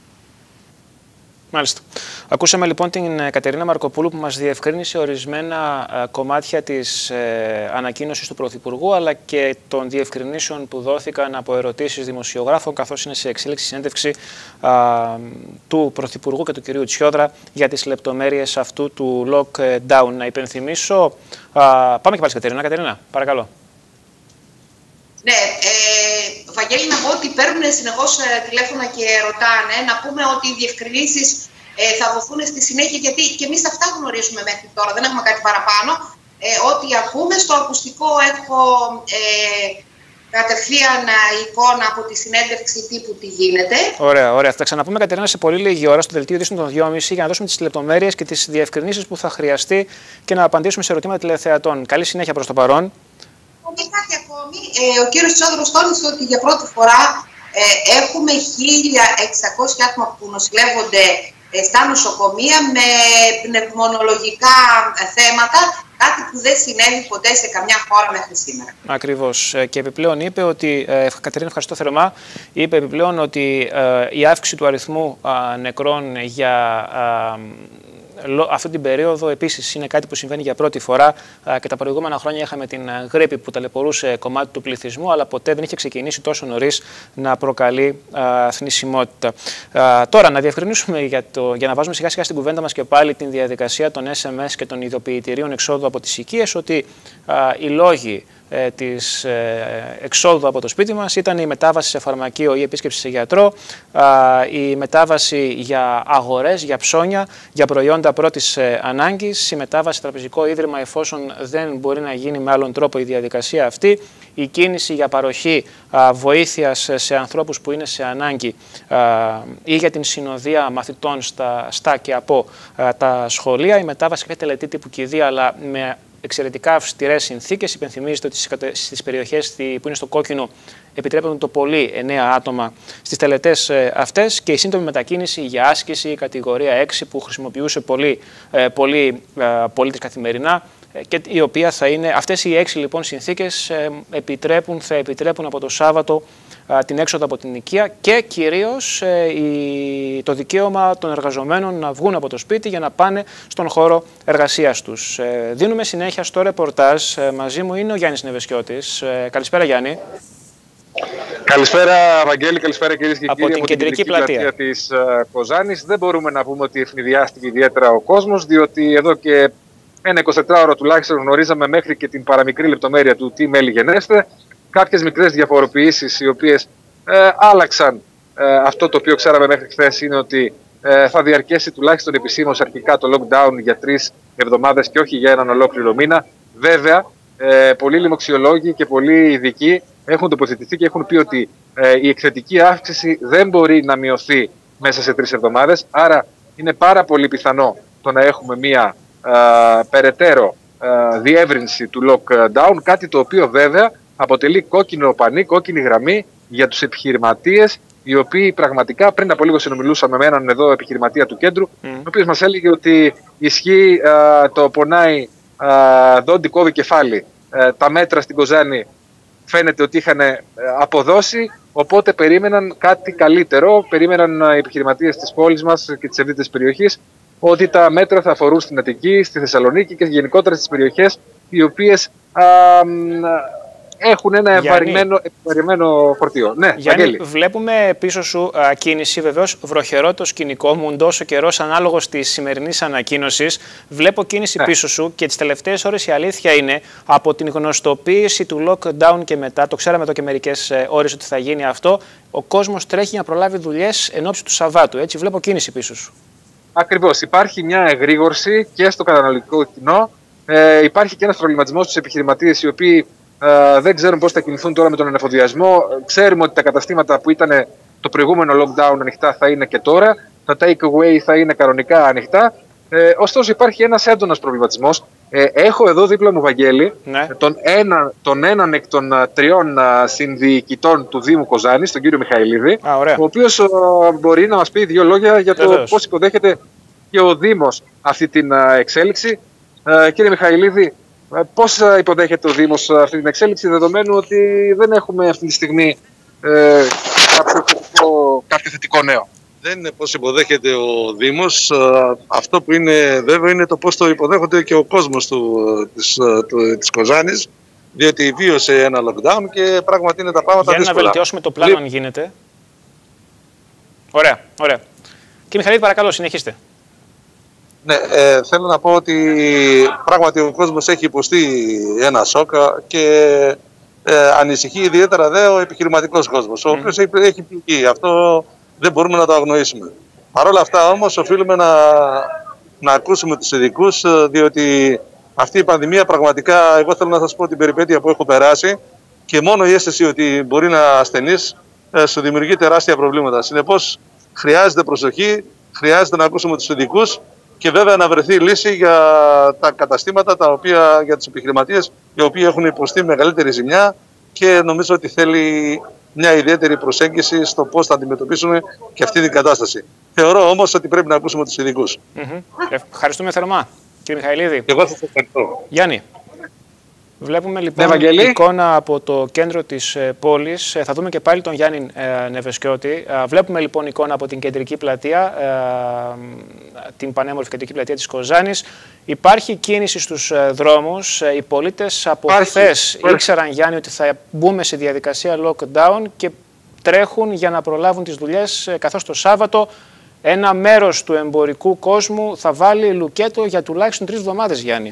Μάλιστα. Ακούσαμε λοιπόν την Κατερίνα Μαρκοπούλου που μας διευκρίνησε ορισμένα ε, κομμάτια της ε, ανακοίνωσης του Πρωθυπουργού αλλά και των διευκρινήσεων που δόθηκαν από ερωτήσεις δημοσιογράφων καθώς είναι σε εξέλιξη συνέντευξη ε, του Πρωθυπουργού και του κυρίου Τσιόδρα για τις λεπτομέρειες αυτού του lockdown. Να υπενθυμίσω... Ε, πάμε και πάλι Κατερίνα. Κατερίνα, παρακαλώ. Ναι, ε, Βαγγέλη, να πω ότι παίρνουν συνεχώς ε, τηλέφωνα και ρωτάνε. Να πούμε ότι οι διευκρινήσεις ε, θα δοθούν στη συνέχεια, γιατί και εμείς αυτά γνωρίζουμε μέχρι τώρα, δεν έχουμε κάτι παραπάνω. Ε, ό,τι ακούμε, στο ακουστικό έχω ε, κατευθείαν εικόνα από τη συνέντευξη τύπου τι γίνεται. Ωραία, ωραία. Θα ξαναπούμε, Κατερίνα, σε πολύ λίγη ώρα στο δελτίο ειδήσεων των δυόμιση για να δώσουμε τις λεπτομέρειες και τις διευκρινήσεις που θα χρειαστεί και να απαντήσουμε σε ερωτήματα τηλεθεατών. Καλή συνέχεια προς το παρόν. Και κάτι ακόμη, ε, ο κύριος Τσιόδρος τόνισε ότι για πρώτη φορά ε, έχουμε χίλια εξακόσια άτομα που νοσηλεύονται ε, στα νοσοκομεία με πνευμονολογικά ε, θέματα, κάτι που δεν συνέβη ποτέ σε καμιά χώρα μέχρι σήμερα. Ακριβώς. Και επιπλέον είπε ότι, ε, Κατερίνα, ευχαριστώ θερμά, είπε επιπλέον ότι ε, η αύξηση του αριθμού ε, νεκρών για ε, αυτή την περίοδο επίσης είναι κάτι που συμβαίνει για πρώτη φορά και τα προηγούμενα χρόνια είχαμε την γρίπη που ταλαιπωρούσε κομμάτι του πληθυσμού, αλλά ποτέ δεν είχε ξεκινήσει τόσο νωρίς να προκαλεί α, θνησιμότητα. Α, τώρα, να διευκρινίσουμε για, το, για να βάζουμε σιγά σιγά στην κουβέντα μας και πάλι την διαδικασία των ες εμ ες και των ειδοποιητηρίων εξόδου από τις οικίες, ότι α, οι λόγοι ε, της ε, εξόδου από το σπίτι μας ήταν η μετάβαση σε φαρμακείο ή επίσκεψη σε γιατρό, α, η μετάβαση για αγορές, για ψώνια, για προϊόντα προϊόντα πρώτης ανάγκης, η μετάβαση τραπεζικό ίδρυμα εφόσον δεν μπορεί να γίνει με άλλον τρόπο η διαδικασία αυτή, η κίνηση για παροχή α, βοήθειας σε ανθρώπους που είναι σε ανάγκη α, ή για την συνοδεία μαθητών στα, στα και από α, τα σχολεία, η μετάβαση σε τελετή τύπου κηδεία, αλλά με εξαιρετικά αυστηρές συνθήκες. Υπενθυμίζεται ότι στις περιοχές που είναι στο κόκκινο επιτρέπουν το πολύ εννέα άτομα στις τελετές αυτές, και η σύντομη μετακίνηση για άσκηση, η κατηγορία έξι που χρησιμοποιούσε πολύ, πολύ πολίτες καθημερινά, και η οποία θα είναι, αυτές οι έξι λοιπόν συνθήκες επιτρέπουν, θα επιτρέπουν από το Σάββατο την έξοδο από την οικία και κυρίως το δικαίωμα των εργαζομένων να βγουν από το σπίτι για να πάνε στον χώρο εργασίας τους. Δίνουμε συνέχεια στο ρεπορτάζ. Μαζί μου είναι ο Γιάννης Νευεσκιώτης. Καλησπέρα, Γιάννη. Καλησπέρα, Βαγγέλη, καλησπέρα κυρίες και από κύριοι. Την από την κεντρική πλατεία, πλατεία της uh, Κοζάνης. Δεν μπορούμε να πούμε ότι ευνηδιάστηκε ιδιαίτερα ο κόσμος, διότι εδώ και ένα εικοσιτετράωρο τουλάχιστον γνωρίζαμε μέχρι και την παραμικρή λεπτομέρεια του τι μέλη γενέστε. Κάποιες μικρές διαφοροποιήσεις οι οποίες ε, άλλαξαν ε, αυτό το οποίο ξέραμε μέχρι χθες είναι ότι ε, θα διαρκέσει τουλάχιστον επισήμως αρχικά το lockdown για τρεις εβδομάδες και όχι για έναν ολόκληρο μήνα. Βέβαια, ε, πολλοί λοιμοξιολόγοι και πολλοί ειδικοί έχουν τοποθετηθεί και έχουν πει ότι ε, η εκθετική αύξηση δεν μπορεί να μειωθεί μέσα σε τρεις εβδομάδες. Άρα είναι πάρα πολύ πιθανό το να έχουμε μία ε, περαιτέρω ε, διεύρυνση του lockdown, κάτι το οποίο βέβαια αποτελεί κόκκινο πανί, κόκκινη γραμμή για τους επιχειρηματίες, οι οποίοι πραγματικά πριν από λίγο συνομιλούσαμε με έναν εδώ επιχειρηματία του κέντρου, mm. ο οποίος μας έλεγε ότι ισχύει α, το πονάει α, δόντι κόβει κεφάλι. Α, τα μέτρα στην Κοζάνη φαίνεται ότι είχαν αποδώσει, οπότε περίμεναν κάτι καλύτερο. Περίμεναν οι επιχειρηματίες της πόλης μας και της ευρύτερης περιοχής ότι τα μέτρα θα αφορούν στην Αττική, στη Θεσσαλονίκη και γενικότερα στις περιοχές οι οποίες α, έχουν ένα ευαρημένο, ευαρημένο φορτίο. Ναι, Γιάννη, Βαγγέλη. Βλέπουμε πίσω σου α, κίνηση, βεβαίως βροχερό το σκηνικό, μουντός ο καιρός ανάλογος της σημερινής ανακοίνωσης. Βλέπω κίνηση ναι. πίσω σου και τις τελευταίες ώρες η αλήθεια είναι από την γνωστοποίηση του lockdown και μετά, το ξέραμε εδώ και μερικές ώρες ότι θα γίνει αυτό, ο κόσμος τρέχει να προλάβει δουλειές εν ώψη του Σαββάτου. Έτσι, βλέπω κίνηση πίσω σου. Ακριβώς. Υπάρχει μια εγρήγορση και στο καταναλωτικό κοινό. Ε, υπάρχει και ένας προβληματισμός στους επιχειρηματίες οι οποίοι Uh, δεν ξέρουν πώς θα κινηθούν τώρα με τον ανεφοδιασμό. Ξέρουμε ότι τα καταστήματα που ήταν το προηγούμενο lockdown ανοιχτά θα είναι και τώρα. Τα take away θα είναι κανονικά ανοιχτά. Ε, ωστόσο υπάρχει ένας έντονος προβληματισμός. Ε, έχω εδώ δίπλα μου, Βαγγέλη, ναι. τον, ένα, τον έναν εκ των uh, τριών uh, συνδιοικητών του Δήμου Κοζάνης, τον κύριο Μιχαηλίδη, Α, ο οποίος uh, μπορεί να μας πει δύο λόγια για το πώς υποδέχεται και ο Δήμος αυτή την uh, εξέλιξη. Uh, κύριε Μιχαηλίδη, πώς υποδέχεται ο Δήμος αυτή την εξέλιξη, δεδομένου ότι δεν έχουμε αυτή τη στιγμή ε, κάποιο, θετικό, κάποιο θετικό νέο? Δεν είναι πώς υποδέχεται ο Δήμος. Αυτό που είναι βέβαιο είναι το πώς το υποδέχονται και ο κόσμος του, της, του, της Κοζάνης, διότι βίωσε ένα lockdown και πράγματι είναι τα πράγματα Για δύσκολα. Για να βελτιώσουμε το πλάνο, αν γίνεται. Ωραία, ωραία. Κύριε Μιχαηλίδη, παρακαλώ, συνεχίστε. Ναι, ε, θέλω να πω ότι πράγματι ο κόσμος έχει υποστεί ένα σόκα και ε, ανησυχεί ιδιαίτερα δε ο επιχειρηματικός κόσμος, ο mm. οποίος έχει, έχει πληγεί. Αυτό δεν μπορούμε να το αγνοήσουμε. Παρ' όλα αυτά όμως οφείλουμε να, να ακούσουμε τους ειδικούς, διότι αυτή η πανδημία πραγματικά, εγώ θέλω να σας πω την περιπέτεια που έχω περάσει και μόνο η αίσθηση ότι μπορεί να ασθενείς ε, σου δημιουργεί τεράστια προβλήματα. Συνεπώς χρειάζεται προσοχή, χρειάζεται να ακούσουμε τους ειδικούς και βέβαια να βρεθεί λύση για τα καταστήματα, τα οποία, για τους επιχειρηματίες, οι οποίοι έχουν υποστεί μεγαλύτερη ζημιά και νομίζω ότι θέλει μια ιδιαίτερη προσέγγιση στο πώς θα αντιμετωπίσουμε και αυτή την κατάσταση. Θεωρώ όμως ότι πρέπει να ακούσουμε τους ειδικούς. Mm-hmm. Ευχαριστούμε θερμά, κύριε Μιχαηλίδη. Και εγώ σας ευχαριστώ. Γιάννη. Βλέπουμε λοιπόν ναι, εικόνα από το κέντρο της ε, πόλης. Θα δούμε και πάλι τον Γιάννη ε, Νευεσκιώτη. Ε, βλέπουμε λοιπόν εικόνα από την κεντρική πλατεία, ε, την πανέμορφη κεντρική πλατεία της Κοζάνης. Υπάρχει κίνηση στους ε, δρόμους. Ε, οι πολίτες από χθες ήξεραν, Γιάννη, ότι θα μπούμε σε διαδικασία lockdown και τρέχουν για να προλάβουν τις δουλειές, ε, καθώς το Σάββατο ένα μέρος του εμπορικού κόσμου θα βάλει λουκέτο για τουλάχιστον τρεις εβδομάδες, Γιάννη.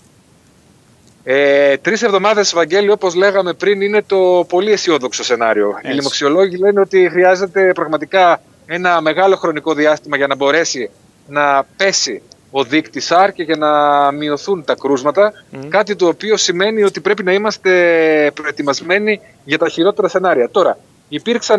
Ε, τρεις εβδομάδες, Βαγγέλη, όπως λέγαμε πριν, είναι το πολύ αισιόδοξο σενάριο. Έτσι. Οι λοιμοξιολόγοι λένε ότι χρειάζεται πραγματικά ένα μεγάλο χρονικό διάστημα για να μπορέσει να πέσει ο δείκτης αρ και για να μειωθούν τα κρούσματα, mm. κάτι το οποίο σημαίνει ότι πρέπει να είμαστε προετοιμασμένοι για τα χειρότερα σενάρια. Τώρα, υπήρξαν,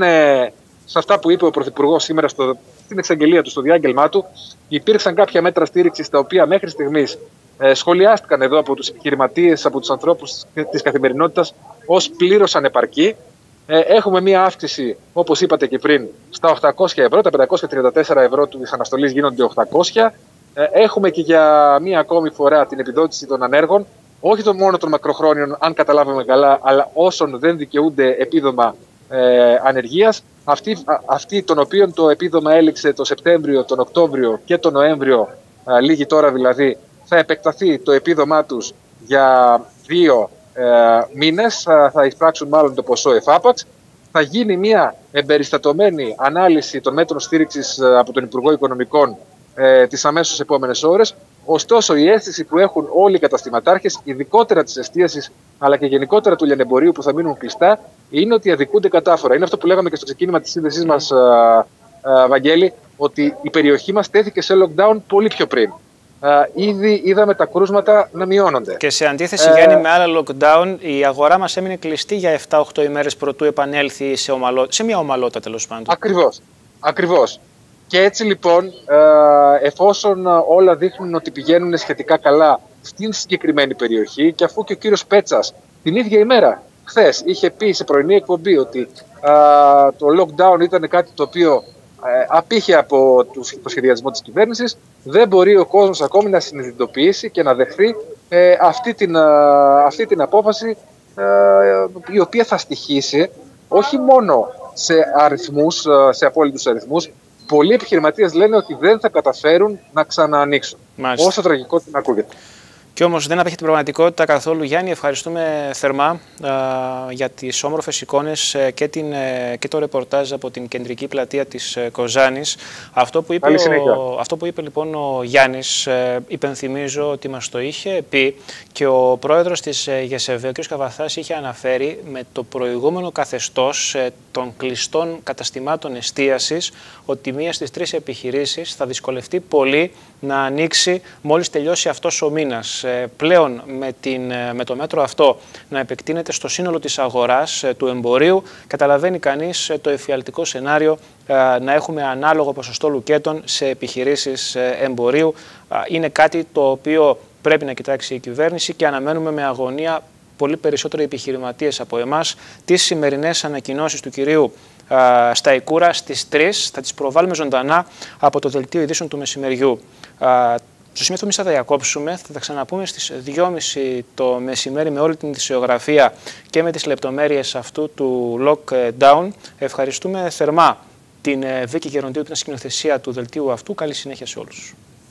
σε αυτά που είπε ο Πρωθυπουργός σήμερα στο, στην εξαγγελία του, στο διάγγελμά του, υπήρξαν κάποια μέτρα στήριξης τα οποία μέχρι στιγμής ε, σχολιάστηκαν εδώ από τους επιχειρηματίες, από τους ανθρώπους της καθημερινότητας ως πλήρως ανεπαρκή. Ε, έχουμε μία αύξηση, όπως είπατε και πριν, στα οκτακόσια ευρώ, τα πεντακόσια τριάντα τέσσερα ευρώ της αναστολής γίνονται οκτακόσια. Ε, έχουμε και για μία ακόμη φορά την επιδότηση των ανέργων, όχι το μόνο των μακροχρόνιων, αν καταλάβαμε καλά, αλλά όσων δεν δικαιούνται επίδομα ε, ανεργίας, αυτοί, αυτοί των οποίων το επίδομα έληξε το Σεπτέμβριο, τον Οκτώβριο και τον Νοέμβριο, ε, λίγη τώρα δηλαδή, θα επεκταθεί το επίδομά τους για δύο ε, μήνες, θα, θα εισπράξουν μάλλον το ποσό εφάπαξ. Θα γίνει μια εμπεριστατωμένη ανάλυση των μέτρων στήριξης ε, από τον Υπουργό Οικονομικών ε, τις αμέσως επόμενες ώρες. Ωστόσο, η αίσθηση που έχουν όλοι οι καταστηματάρχες, ειδικότερα της εστίασης αλλά και γενικότερα του λιανεμπορίου που θα μείνουν κλειστά, είναι ότι αδικούνται κατάφορα. Είναι αυτό που λέγαμε και στο ξεκίνημα της σύνδεσής μας, α, α, Βαγγέλη, ότι η περιοχή μας τέθηκε σε lockdown πολύ πιο πριν. Uh, ήδη είδαμε τα κρούσματα να μειώνονται. Και σε αντίθεση, uh, Γιάννη, με άλλα lockdown, η αγορά μας έμεινε κλειστή για επτά οκτώ ημέρες προτού επανέλθει σε, ομαλό... σε μια ομαλότητα, τέλος πάντων. Ακριβώς. Ακριβώς. Και έτσι λοιπόν, uh, εφόσον όλα δείχνουν ότι πηγαίνουν σχετικά καλά στην συγκεκριμένη περιοχή, και αφού και ο κύριος Πέτσας την ίδια ημέρα, χθες, είχε πει σε πρωινή εκπομπή ότι uh, το lockdown ήταν κάτι το οποίο απήχε από το σχεδιασμό της κυβέρνησης, δεν μπορεί ο κόσμος ακόμη να συνειδητοποιήσει και να δεχθεί ε, αυτή, την, αυτή την απόφαση ε, η οποία θα στοιχήσει όχι μόνο σε αριθμούς, σε απόλυτους αριθμούς. Πολλοί επιχειρηματίες λένε ότι δεν θα καταφέρουν να ξαναανοίξουν. Μάλιστα. Όσο τραγικό την ακούγεται. Και όμως δεν απέχει την πραγματικότητα καθόλου, Γιάννη. Ευχαριστούμε θερμά α, για τις όμορφες εικόνες και, την, και το ρεπορτάζ από την κεντρική πλατεία της Κοζάνης. Αυτό που είπε, ο, αυτό που είπε λοιπόν ο Γιάννης, ε, υπενθυμίζω ότι μας το είχε πει και ο πρόεδρος της ΓΕΣΕΒΕ, ο κ. Καβαθάς, είχε αναφέρει με το προηγούμενο καθεστώς ε, των κλειστών καταστημάτων εστίασης ότι μία στις τρεις επιχειρήσεις θα δυσκολευτεί πολύ να ανοίξει μόλις τελειώσει αυτός ο μήνας. Ε, πλέον με, την, με το μέτρο αυτό να επεκτείνεται στο σύνολο της αγοράς, ε, του εμπορίου, καταλαβαίνει κανείς ε, το εφιαλτικό σενάριο ε, να έχουμε ανάλογο ποσοστό λουκέτων σε επιχειρήσεις ε, εμπορίου. Ε, είναι κάτι το οποίο πρέπει να κοιτάξει η κυβέρνηση και αναμένουμε με αγωνία πολύ περισσότεροι επιχειρηματίες από εμάς τις σημερινές ανακοινώσεις του κυρίου Uh, στα Ικούρα στις τρεις, θα τις προβάλλουμε ζωντανά από το δελτίο ειδήσεων του μεσημεριού. Uh, στο σημείο αυτό εμείς θα διακόψουμε, θα τα ξαναπούμε στις δυόμιση το μεσημέρι με όλη την ειδησιογραφία και με τις λεπτομέρειες αυτού του lockdown. Ευχαριστούμε θερμά την Βίκη Γεροντίου, την σκηνοθεσία του δελτίου αυτού. Καλή συνέχεια σε όλους.